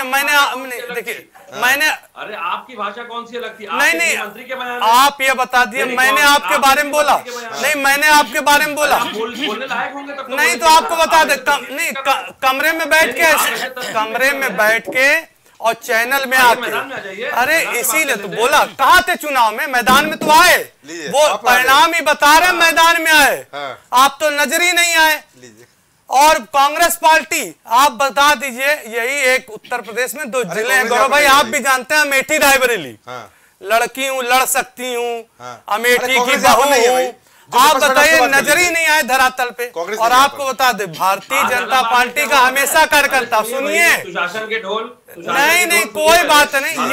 मैंने अरे आपकी भाषा कौन सी लगती है? नहीं मंत्री के बयान आप ये बता दिए, मैंने आपके बारे में बोला नहीं, मैंने आपके बारे में बोला बोलने लायक होंगे तब नहीं, तो आपको बता दे नहीं कमरे में बैठ के और चैनल में आके, अरे इसीलिए तो बोला कहाँ थे चुनाव में, मैदान में तो आए, वो परिणाम ही बता रहे मैदान में आए, आप तो नजर ही नहीं आए। और कांग्रेस पार्टी आप बता दीजिए, यही एक उत्तर प्रदेश में 2 जिले हैं गौरव भाई, आप भी जानते हैं, अमेठी रायबरेली, लड़की हूँ लड़ सकती हूँ, अमेठी की बहू हूँ, आप बताइए नजर ही नहीं आए धरातल पे। और आपको बता दे भारतीय जनता पार्टी का हमेशा कार्यकर्ता, सुनिए सुशासन के ढोल नहीं कोई बात नहीं,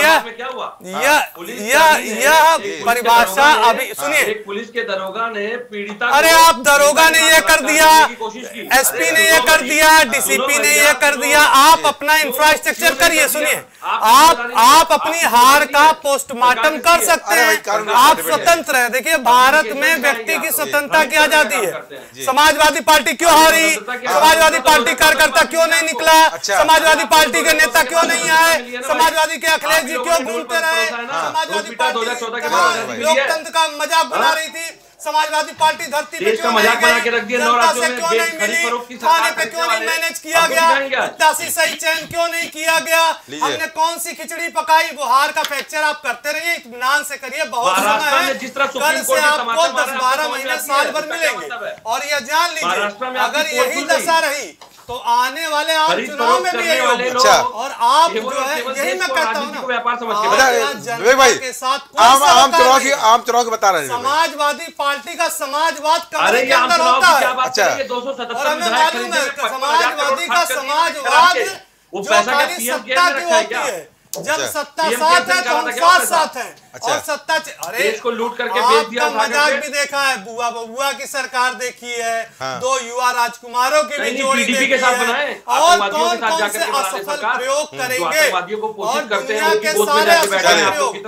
यह परिभाषा अभी सुनिए। पुलिस के दरोगा ने पीड़िता, अरे आप दरोगा ने ये कर दिया, एसपी ने ये कर दिया, डीसीपी ने ये कर दिया, आप अपना इंफ्रास्ट्रक्चर करिए। सुनिए आप अपनी हार का पोस्टमार्टम कर सकते हैं, आप स्वतंत्र हैं। देखिए भारत में व्यक्ति की स्वतंत्रता की आजादी है। समाजवादी पार्टी क्यों हारी? समाजवादी पार्टी कार्यकर्ता क्यों नहीं निकला? समाजवादी पार्टी के नेता क्यों नहीं आए? समाजवादी के अखिलेश जी क्यों घूमते रहे? समाजवादी पार्टी लोकतंत्र का मजाक बना रही थी, समाजवादी पार्टी धरती पे क्यों मजाक बना के रख दिया, जनता से क्यों नहीं मिली, खाने पे क्यों नहीं मैनेज किया गया, 87 सही चयन क्यों नहीं किया गया, हमने कौन सी खिचड़ी पकाई? वो हार का फ्रैक्चर आप करते रहिए, इत्मीनान से करिए, बहुत समय है, कल से आपको 10-12 महीने साल भर मिलेंगे। और ये जान लीजिए अगर यही दशा रही तो आने वाले आप चुनाव में भी यही होगा। और आप जो है यही मैं कहता हूँ ना, विवेक भाई के साथ आम चुनाव की बता रहे हैं, समाजवादी पार्टी का समाजवाद कमरे के अंदर होता है। और हमें मालूम है समाजवादी का समाजवाद जो खाली सत्ता की होती है, जब सत्ता साथ है तो हम साथ हैं। और सत्ता अरे इसको लूट करके बेच दिया, मजाक भी देखा है, बुआ बबुआ की सरकार देखी है, 2 युवा राजकुमारों की भी जोड़ी देखी है, और कौन से असफल प्रयोग करेंगे और दुनिया के सारे असफल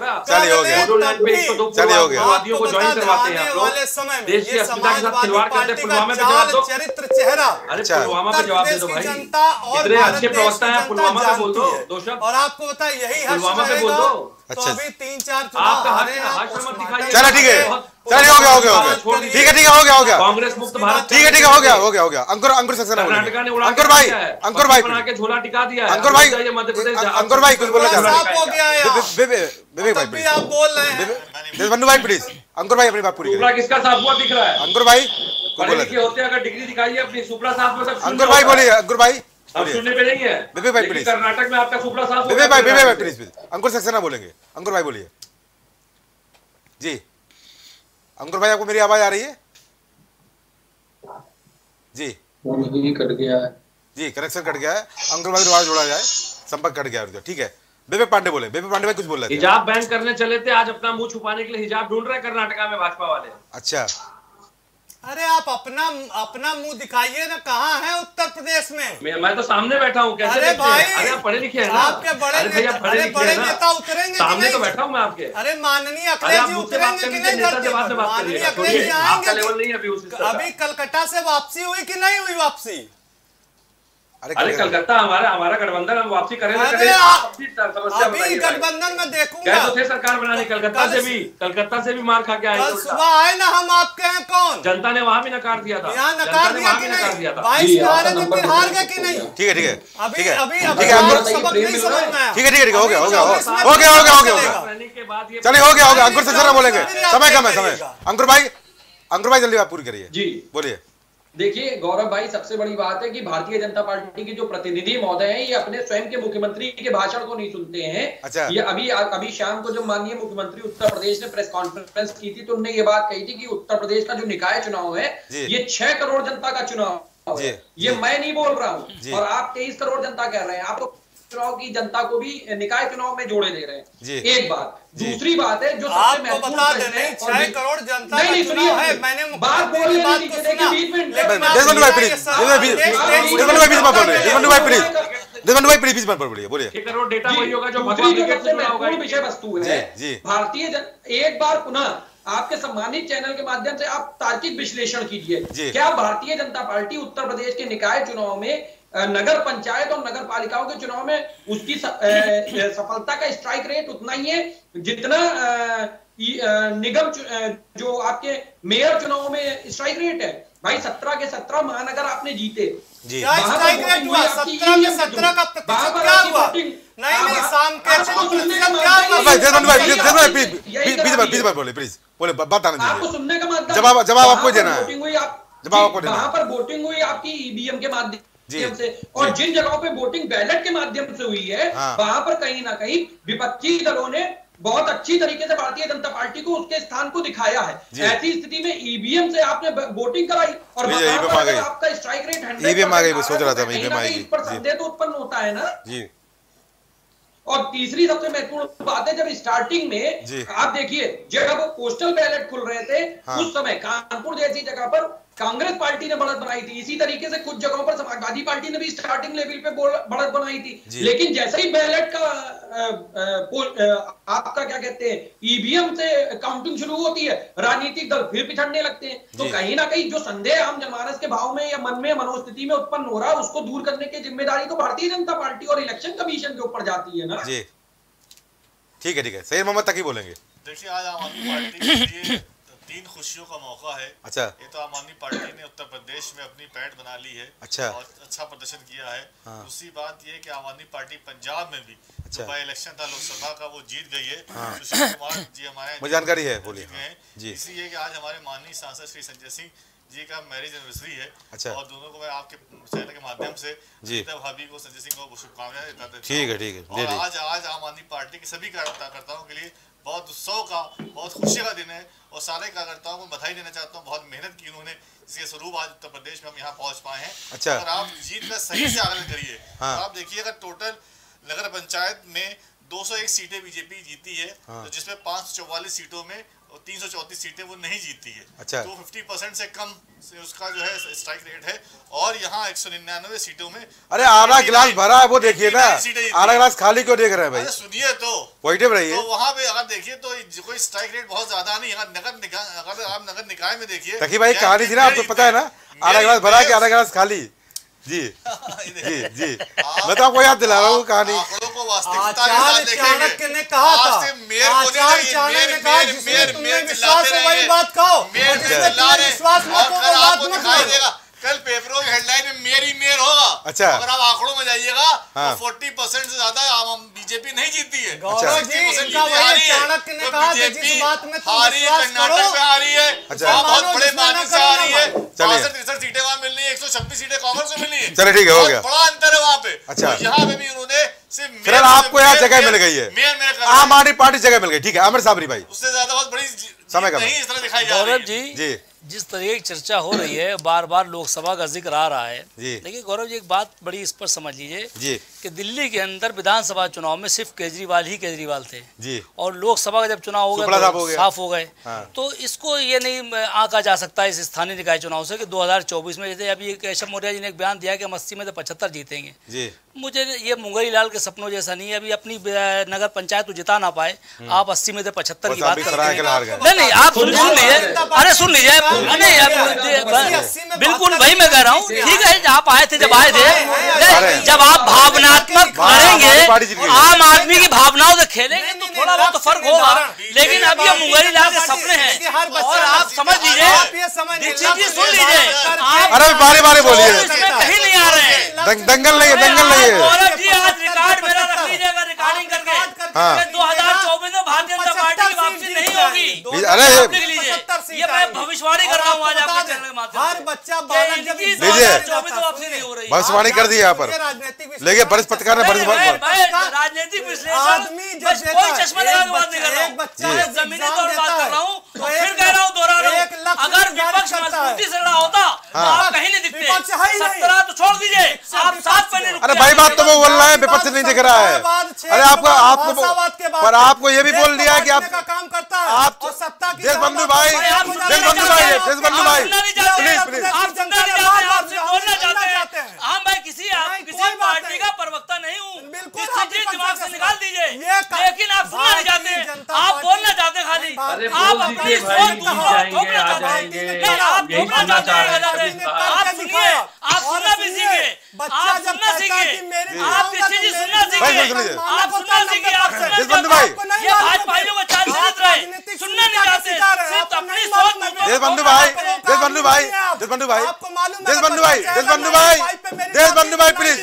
प्रयोग वाले समय में ये समाजवादी पार्टी का जाल चरित्र चेहरा जनता और अच्छे प्रवक्ता है, पुलवामा पे बोल दो। और आपको बता यही हर्ष तो अभी 3-4 चुनाव हारे चलो ठीक है, चलिए हो गया ठीक है हो गया कांग्रेस मुक्त भारत, ठीक है हो गया अंकुर सक्सेना अंकुर भाई बना के झोला टिका दिया है। अंकुर भाई कुछ बोलना चाह रहे हैं? विवेक भाई आप बोल रहे हैं, बन्नू भाई प्लीज, अंकुर भाई अपनी बात पूरी करिए। किसका साफ हुआ दिख रहा है? अंकुर भाई होते अगर डिग्री दिखाइए अपनी, सुपड़ा साफ में सब। अंकुर भाई बोलिए, अंकुर भाई अब सुनने पे नहीं है। विवेक भाई प्लीज, कर्नाटक में आपका सुपड़ा साफ। विवेक भाई प्लीज, अंकुर सक्सेना बोलेंगे। अंकुर भाई बोलिए जी। अंकुर भाई आपको मेरी आवाज आ रही है जी? कट गया है जी, कनेक्शन कट गया है। अंकुर भाई दोबारा जोड़ा जाए, संपर्क कट गया, ठीक है। विवेक पांडे बोले, विवेक पांडे भाई कुछ बोल रहे थे। हिजाब बैन करने चले थे, आज अपना मुंह छुपाने के लिए हिजाब ढूंढ रहे कर्नाटका में भाजपा वाले। अच्छा अरे आप अपना मुंह दिखाइए ना, कहाँ है उत्तर प्रदेश में? मैं तो सामने बैठा हूँ, कैसे? अरे भाई, अरे आप पढ़े लिखे हैं ना, आपके बड़े नेता उतरेंगे सामने तो बैठा हूँ मैं आपके। अरे माननीय अखिलेश जी उतरेंगे कि नहीं? माननीय अखिलेश जी आएंगे लेवल नहीं अभी अभी कलकत्ता से वापसी हुई कि नहीं हुई वापसी? अरे कलकत्ता हमारा गठबंधन, हम वापसी करें ना अरे समस्या अभी गठबंधन में देखूंगा। क्या तो थे सरकार बनाने, कलकत्ता से भी मार खा के आए। कल सुबह आए ना हम आपके हैं, कौन? जनता ने वहां भी नकार दिया था, यहाँ नकार दिया कि नहीं? 22 में हारे थे, फिर हार गए कि नहीं? ठीक है, ठीक है, अभी सबक नहीं समझ में आया। ठीक है, हो गया चलिए, हो गया। अंकुर से जरा बोलेंगे, समय कम है, समय। अंकुर भाई जल्दी बात पूरी करिए जी, बोलिए। देखिए गौरव भाई, सबसे बड़ी बात है कि भारतीय जनता पार्टी के जो प्रतिनिधि महोदय हैं, ये अपने स्वयं के मुख्यमंत्री के भाषण को नहीं सुनते हैं। अच्छा। ये अभी शाम को जब माननीय मुख्यमंत्री उत्तर प्रदेश ने प्रेस कॉन्फ्रेंस की थी, तो उन्होंने ये बात कही थी कि उत्तर प्रदेश का जो निकाय चुनाव है, ये 6 करोड़ जनता का चुनाव है। ये मैं नहीं बोल रहा हूँ, और आप 23 करोड़ जनता कह रहे हैं। आप तो चुनाव की जनता को भी निकाय चुनाव में जोड़े दे रहे हैं, एक बात। दूसरी बात है जो सबसे महत्वपूर्ण है, 6 करोड़ जनता का चुनाव है। मैंने बात बोली, बोलिए। 6 करोड़ डेटा वही होगा जो सबसे महत्वपूर्ण विषय वस्तु है। एक बार पुनः आपके सम्मानित चैनल के माध्यम से आप तार्किक विश्लेषण कीजिए, क्या भारतीय जनता पार्टी उत्तर प्रदेश के निकाय चुनाव में, नगर पंचायत और नगर पालिकाओं के चुनाव में उसकी सफलता का स्ट्राइक रेट उतना ही है जितना निगम जो आपके मेयर चुनाव में स्ट्राइक रेट है? भाई 17 के 17 महानगर आपने जीते, क्या स्ट्राइक रेट हुआ? 17 के 17 का प्रतिशत क्या हुआ? नहीं शाम के बोले बात आने आपको सुनने का मतलब जवाब आपको देना है। वहां पर वोटिंग हुई आपकी ईवीएम के माध्यम से, और जिन जगहों पे वोटिंग बैलेट के माध्यम से हुई है, वहां पर कहीं ना कहीं विपक्षी दलों ने बहुत अच्छी तरीके से भारतीय जनता पार्टी को उसके स्थान को दिखाया है। ऐसी स्थिति में ईवीएम से आपने वोटिंग कराई और आपका स्ट्राइक रेट 100% सोच रहा था मैं इस पर संदेह तो उत्पन्न होता है ना जी। और तीसरी सबसे महत्वपूर्ण बात है, जब स्टार्टिंग में आप देखिए, जब पोस्टल बैलेट खुल रहे थे, उस समय कानपुर जैसी जगह पर कांग्रेस पार्टी ने बढ़त बनाई थी। इसी तरीके से कुछ जगहों पर समाजवादी पार्टी ने भी स्टार्टिंग लेवल पे बढ़त बनाई थी। लेकिन जैसे ही बैलेट का आपका क्या कहते हैं, ईवीएम से काउंटिंग शुरू होती है, राजनीतिक दल फिर पिछड़ने लगते हैं। तो कहीं ना कहीं जो संदेह आम जनमानस के भाव में या मन में मनोस्थिति में उत्पन्न हो रहा है, उसको दूर करने की जिम्मेदारी तो भारतीय जनता पार्टी और इलेक्शन कमीशन के ऊपर जाती है ना जी। ठीक है, सही मोहम्मद तकी बोलेंगे। देखिए, आज आम आदमी पार्टी के लिए 3 खुशियों का मौका है। अच्छा, ये तो आम आदमी पार्टी ने उत्तर प्रदेश में अपनी पैठ बना ली है। अच्छा, और अच्छा प्रदर्शन किया है। दूसरी बात ये कि आम आदमी पार्टी पंजाब में भी जो बाई इलेक्शन था लोकसभा का, वो जीत गई है। सुशील कुमार जी हमारे जानकारी है, बोलिए जी। इसलिए कि आज हमारे माननीय सांसद श्री संजय सिंह जी का मैरिज एनिवर्सरी है। अच्छा, और दोनों को मैं आपके चैनल के माध्यम से भाभी को, संजय सिंह को शुभकामनाएं देता हूं। ठीक है। और आज आम आदमी पार्टी के सभी कार्यकर्ताओं के लिए बहुत उत्सव का, बहुत खुशी का दिन है, और सारे कार्यकर्ताओं को बधाई देना चाहता हूँ। बहुत मेहनत की उन्होंने, जिसके स्वरूप आज उत्तर प्रदेश में हम यहाँ पहुँच पाए हैं। अच्छा, अगर आप जीत का सही से आकलन करिए तो आप देखिए, अगर टोटल नगर पंचायत में 201 सीटें बीजेपी जीती है, तो जिसमें 544 सीटों में 334 सीटें वो नहीं जीती है। अच्छा, तो 50% से कम से उसका जो है स्ट्राइक रेट है। और यहाँ 199 सीटों में, अरे आधा गिलास भरा है, वो देखिए ना, आधा गिलास खाली क्यों देख रहे हैं भाई? सुनिए तो पॉजिटिव रहिए। तो वहाँ पे अगर देखिए तो कोई स्ट्राइक रेट बहुत ज्यादा नहीं है। अगर आप नगर निकाय में देखिए, तकी भाई कहानी थी ना, आपको पता है ना, आधा गिलास भरा के आधा गिलास खाली। जी मैं तो आपको याद दिला रहा हूँ कहानी। चाणक्य ने कहा था, आचार्य ने कहा, जिसमें विश्वास हो वही बात कहो, विश्वास मत हो बात मत करो। कल पेपरों की हेडलाइन में मेयर होगा। अच्छा, अगर आप आंकड़ों में जाइएगा तो 40% से ज्यादा बीजेपी नहीं जीती है। चाणक्य ने कहा कि जिस बात में तुम विश्वास करो, कर्नाटक में आ रही है, बहुत बड़े मार्जिन से आ रही है। 63 सीटें वहाँ मिल रही है, 126 सीटें कांग्रेस को मिली है। चलिए ठीक है, हो गया, बड़ा अंतर है वहाँ पे। अच्छा, यहाँ पे भी उन्होंने फिर आपको यहाँ जगह मिल गई है, आम आदमी पार्टी जगह मिल गई। ठीक है, आमिर साबरी भाई, उससे ज्यादा बहुत बड़ी समय का नहीं इस तरह दिखाई जा रही है। जी जिस तरह की चर्चा हो रही है, बार बार लोकसभा का जिक्र आ रहा है। देखिए गौरव जी, एक बात बड़ी स्पष्ट समझ लीजिए कि दिल्ली के अंदर विधानसभा चुनाव में सिर्फ केजरीवाल ही केजरीवाल थे जी, और लोकसभा का जब चुनाव हो गया तो साफ हो गए। तो इसको ये नहीं आंका जा सकता इस स्थानीय निकाय चुनाव से कि 2024 में, जैसे अभी केशव मौर्य जी ने एक बयान दिया कि हम 80 में से 75 जीतेंगे जी। मुझे ये मुंगरी लाल के सपनों जैसा नहीं है। अभी अपनी नगर पंचायत तो जिता ना पाए, आप 80 में से 75 की बात करते हैं। नहीं, आप सुन लीजिए, अरे सुन लीजिए, बिल्कुल वही मैं कह रहा हूँ। ठीक है, आप आए थे, जब आए थे, जब आप भावनात्मक करेंगे, आम आदमी की भावनाओं से खेलेंगे तो थोड़ा बहुत तो फर्क होगा। लेकिन अब ये मुंगरी लाल के सपने हैं, और आप समझ लीजिए, सुन लीजिए, अरे बारे बारे बोलिए, कहीं नहीं आ रहे हैं, दंगल नहीं है, दंगल नहीं है। गौरव जी, आज रिकॉर्ड मेरा रख लीजिएगा, रिकॉर्डिंग करके 2024 में भारतीय जनता पार्टी की वापसी नहीं होगी। अरे ये मैं भविष्यवाणी कर रहा हूँ आज आपके चैनल के माध्यम से। हर बच्चा 2024 में वापसी नहीं हो रही। भविष्यवाणी कर दी यहाँ पर, लेकिन वरिष्ठ पत्रकार ने राजनीतिक विश्लेषण, कोई चश्मा लगा के बात नहीं कर रहा हूँ, जमीनी तौर पर बात कर रहा हूँ। फिर कह रहा हूँ, दोहरा रहा हूँ, अगर विपक्ष मजबूती से लड़ा होता तो आप कहीं नहीं दिखते। 17 तो छोड़ दीजिए, आप 7 पे नहीं रुकते। अरे भाई, बात तो वो बोल रहा है, विपक्ष नहीं दिख रहा है। अरे आपको आपको ये भी बोल दिया कि आप काम करता है, आप देशबंधु भाई, देशबंधु भाई, देशबंधु भाई, प्लीज प्लीज, आप बोलना चाहते हैं। हाँ, मैं किसी पार्टी का प्रवक्ता नहीं हूँ, दिमाग से निकाल दीजिए, लेकिन आप सुनना नहीं चाहते, आप बोलना चाहते हैं खाली, आप अपनी सोच थोपना चाहते हैं, आप थोपना चाहते हैं। आप सुनिए, आप सुनना भी सीखिए, आप सुनना सीखिए, आप किसी चीज सुनना सीखिए, आप सुनना सीखिए, आप देशबंधु भाई, ये भाजपाइयों को चाल चलित रहे, सुनना नहीं चाहते, सिर्फ अपनी सोच। देशबंधु भाई, देशबंधु भाई, देशबंधु भाई, देशबंधु भाई, देशबंधु भाई, देशबंधु भाई, प्लीज,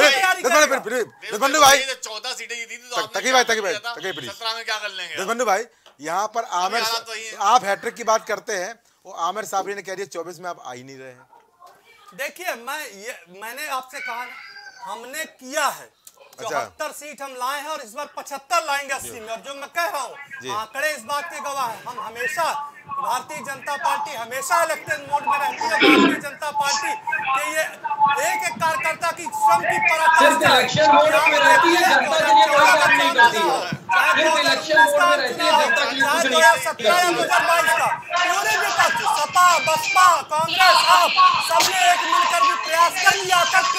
देशबंधु भाई, 14 सीटें जीती थी, तो तकी भाई, प्लीज, 17 में क्या कर लेंगे? देशबंधु भाई, यहाँ पर आमिर, आप हैट्रिक की बात करते हैं, वो आमिर साबरी ने कह दिया 24 में आप आ ही नहीं रहे हैं। देखिए, मैंने आपसे कहा, हमने किया है, 74 सीट हम लाए हैं, और इस बार 75 लाएंगे 80 में। और जो मैं कह रहा हूँ, आंकड़े इस बात के गवाह है। हम हमेशा, भारतीय जनता पार्टी हमेशा इलेक्टेड मोड में रहती है। भारतीय जनता पार्टी के ये एक कार्यकर्ता की श्रम की पराकाष्ठा है। इलेक्शन मोड में रहती है, जनता के लिए कोई काम नहीं करती है। सिर्फ इलेक्शन मोड में रहती है, जनता के लिए कुछ नहीं करती है। 2022 का पूरे विपक्ष, सपा, बसपा, कांग्रेस, आप सबने एक मिलकर भी प्रयास कर लिया,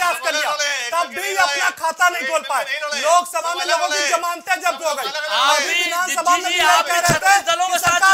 तब भी अपना खाता नहीं खोल पाए। लोकसभा में लोगों की जमानतें जब्त हो गई, विधानसभा में दलों के साथ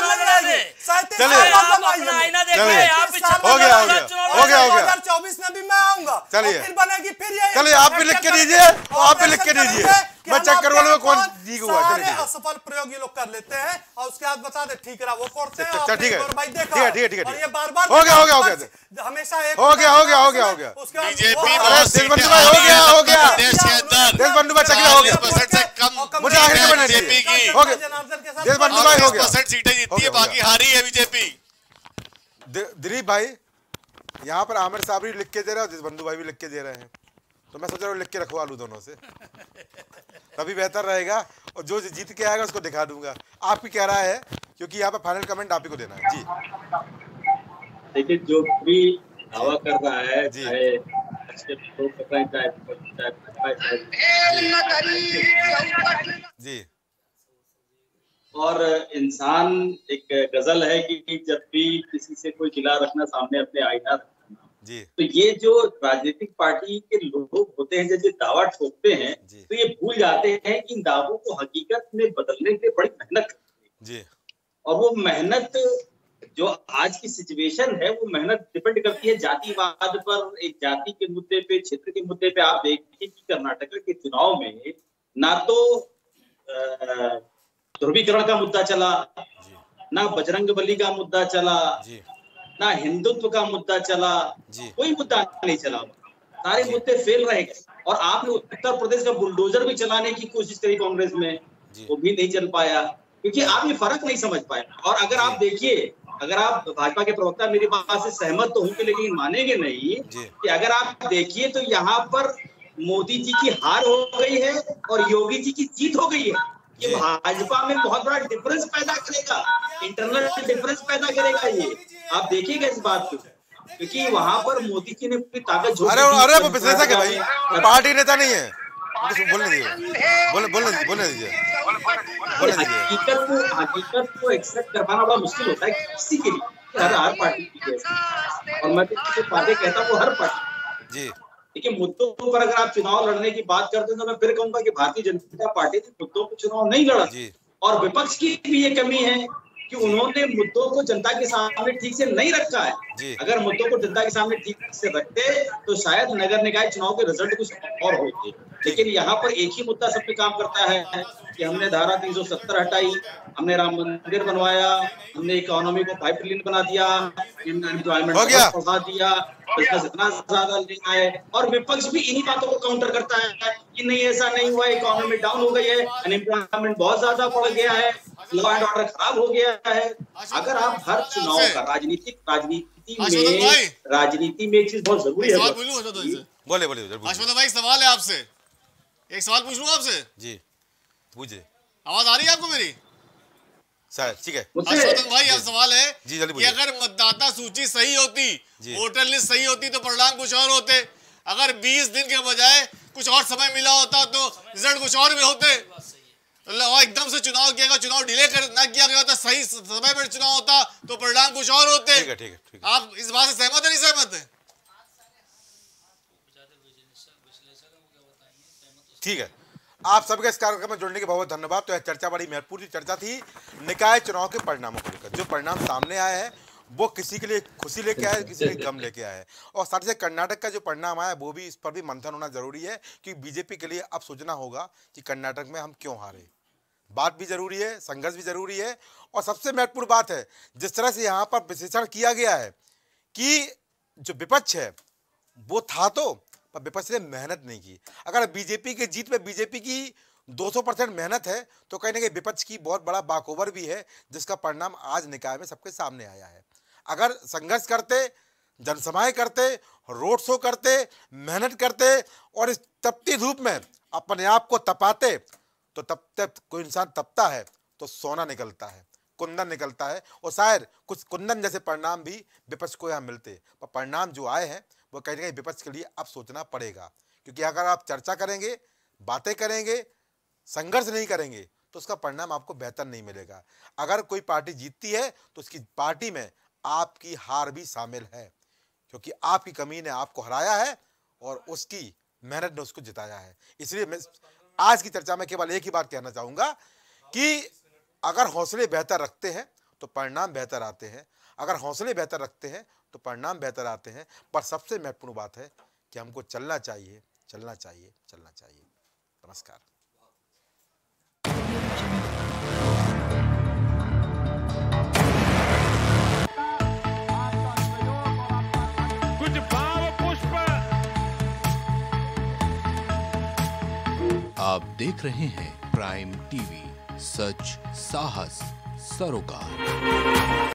हो गया 2024 में भी मैं आऊंगा, फिर बनेगी, फिर ये चलिए, आप भी लिख के दीजिए, आप भी लिख के दीजिए, मैं चेक करवा लूंगा कौन जीत हुआ। चलिए, असफल प्रयोग ये लोग कर लेते हैं, और उसके बाद बता दे ठीक रहा, वो पढ़ते हैं। ठीक है, ठीक है, और ये बार-बार हो गया हमेशा एक हो गया उसके बाद देशबंधु भाई, हो गया देशबंधु भाई, चकिया हो गया, मुझे आखिर में बनना चाहिए, हो गया देशबंधु भाई, हो गया 50% सीटें जीती है, बाकी हारी है बीजेपी। दिलीप भाई, यहाँ पर आमिर साहब भी लिख के दे रहे हैं, देशबंधु भाई भी लिख के दे रहे हैं, तो मैं सोच रहा हूँ लिख के रखवा लूँ दोनों से, तभी बेहतर रहेगा, और जो जीत के आएगा उसको दिखा दूंगा। आपकी कह रहा है, क्योंकि यहाँ पे फाइनल कमेंट आप ही को देना है जी। देखिए, जो भी दावा कर रहा है जी, जी, और इंसान, एक गजल है कि जब भी किसी से कोई गिला रखना, सामने अपने आईना जी। तो ये जो राजनीतिक पार्टी के लोग होते हैं, जब ये दावा ठोकते हैं, तो ये भूल जाते हैं कि इन दावों को हकीकत में बदलने के लिए बड़ी मेहनत करते हैं। और वो मेहनत, जो आज की सिचुएशन है, वो मेहनत डिपेंड करती है जातिवाद पर, एक जाति के मुद्दे पे, क्षेत्र के मुद्दे पे। आप देखिए कि कर्नाटक के चुनाव में ना तो ध्रुवीकरण का मुद्दा चला, ना बजरंगबली का मुद्दा चला, ना हिंदुत्व का मुद्दा चला, कोई मुद्दा नहीं चला, सारे मुद्दे फेल रह गए। और आपने उत्तर प्रदेश का बुलडोजर भी चलाने की कोशिश करी कांग्रेस में, वो भी नहीं चल पाया, क्योंकि आप ये फर्क नहीं समझ पाए। और अगर आप देखिए, अगर आप भाजपा के प्रवक्ता मेरी बात से सहमत तो होंगे, लेकिन मानेंगे नहीं कि अगर आप देखिए तो यहाँ पर मोदी जी की हार हो गई है और योगी जी की जीत हो गई है। ये भाजपा में बहुत बड़ा डिफरेंस पैदा करेगा, इंटरनल डिफरेंस पैदा करेगा ये। आप देखिएगा इस बात को, क्योंकि वहां पर मोदी जी ने पूरी ताकत झोंक दी। अरे वो विश्लेषक है भाई, पार्टी नेता नहीं है, बोलने दीजिए। हकीकत को एक्सेप्ट कर पाना बड़ा मुश्किल होता है किसी के लिए, हर पार्टी की। और मैं जो बातें कहता हूँ वो हर पार्टी जी। देखिए, मुद्दों पर अगर आप चुनाव लड़ने की बात करते हैं तो मैं फिर कहूंगा कि भारतीय जनता पार्टी ने मुद्दों पर चुनाव नहीं लड़ा, और विपक्ष की भी ये कमी है कि उन्होंने मुद्दों को जनता के सामने ठीक से नहीं रखा है। अगर मुद्दों को जनता के सामने ठीक से रखते तो शायद नगर निकाय चुनाव के रिजल्ट कुछ और होते। लेकिन यहाँ पर एक ही मुद्दा सब पे काम करता है कि हमने धारा 370 हटाई, हमने राम मंदिर बनवाया, हमने इकोनॉमी को 5 ट्रिलियन बना दिया, एम्प्लॉयमेंट बढ़ा दिया, बिजनेस इतना ज्यादा ले आए। और विपक्ष भी इन्हीं बातों को काउंटर करता है कि नहीं ऐसा नहीं हुआ, इकोनॉमी डाउन हो गई है, अनएम्प्लॉयमेंट बहुत ज्यादा बढ़ गया है, लॉ एंड ऑर्डर खराब हो गया है। अगर आप हर चुनाव का राजनीति में एक चीज बहुत जरूरी है। बोले हर्षवर्धन भाई, सवाल है आपसे, एक सवाल पूछ लूं आपसे जी, पूछिए। आवाज आ रही है आपको मेरी? सर ठीक है हर्षवर्धन भाई, अब सवाल है जी, जल्दी कि अगर मतदाता सूची सही होती, वोटर लिस्ट सही होती तो परिणाम कुछ और होते। अगर 20 दिन के बजाय कुछ और समय मिला होता तो रिजल्ट कुछ और भी होते। एकदम से चुनाव किया गया, चुनाव डिले ना किया गया था, सही समय पर चुनाव होता तो परिणाम कुछ और होते। ठीक है। आप इस बात से सहमत है नहीं सहमत है? ठीक है, आप सबके इस कार्यक्रम में जुड़ने के बहुत धन्यवाद। तो यह चर्चा बड़ी महत्वपूर्ण चर्चा थी निकाय चुनाव के परिणामों को लेकर। जो परिणाम सामने आए हैं वो किसी के लिए खुशी लेके आए, किसी के लिए गम लेके आए। और साथ ही कर्नाटक का जो परिणाम आया वो भी, इस पर भी मंथन होना जरूरी है, क्योंकि बीजेपी के लिए अब सोचना होगा कि कर्नाटक में हम क्यों हारे। बात भी जरूरी है, संघर्ष भी जरूरी है। और सबसे महत्वपूर्ण बात है, जिस तरह से यहाँ पर विश्लेषण किया गया है कि जो विपक्ष है वो था तो, पर विपक्ष ने मेहनत नहीं की। अगर बीजेपी की जीत में बीजेपी की 200% मेहनत है तो कहीं ना कहीं विपक्ष की बहुत बड़ा बाकओवर भी है, जिसका परिणाम आज निकाय में सबके सामने आया है। अगर संघर्ष करते, जनसभाएं करते, रोड शो करते, मेहनत करते और इस तपती धूप में अपने आप को तपाते, तो तब कोई इंसान तपता है तो सोना निकलता है, कुंदन निकलता है। और शायद कुछ कुंदन जैसे परिणाम भी विपक्ष को यहाँ मिलते, पर परिणाम जो आए हैं वो कहीं ना कहीं विपक्ष के लिए अब सोचना पड़ेगा। क्योंकि अगर आप चर्चा करेंगे, बातें करेंगे, संघर्ष नहीं करेंगे तो उसका परिणाम आपको बेहतर नहीं मिलेगा। अगर कोई पार्टी जीतती है तो उसकी पार्टी में आपकी हार भी शामिल है, क्योंकि आपकी कमी ने आपको हराया है और उसकी मेहनत ने उसको जिताया है। इसलिए मैं आज की चर्चा में केवल एक ही बात कहना चाहूँगा कि अगर हौसले बेहतर रखते हैं तो परिणाम बेहतर आते हैं, अगर हौसले बेहतर रखते हैं तो परिणाम बेहतर आते हैं। पर सबसे महत्वपूर्ण बात है कि हमको चलना चाहिए, चलना चाहिए, चलना चाहिए। नमस्कार। कुछ भाव पुष्प। आप देख रहे हैं प्राइम टीवी, सच साहस सरोकार।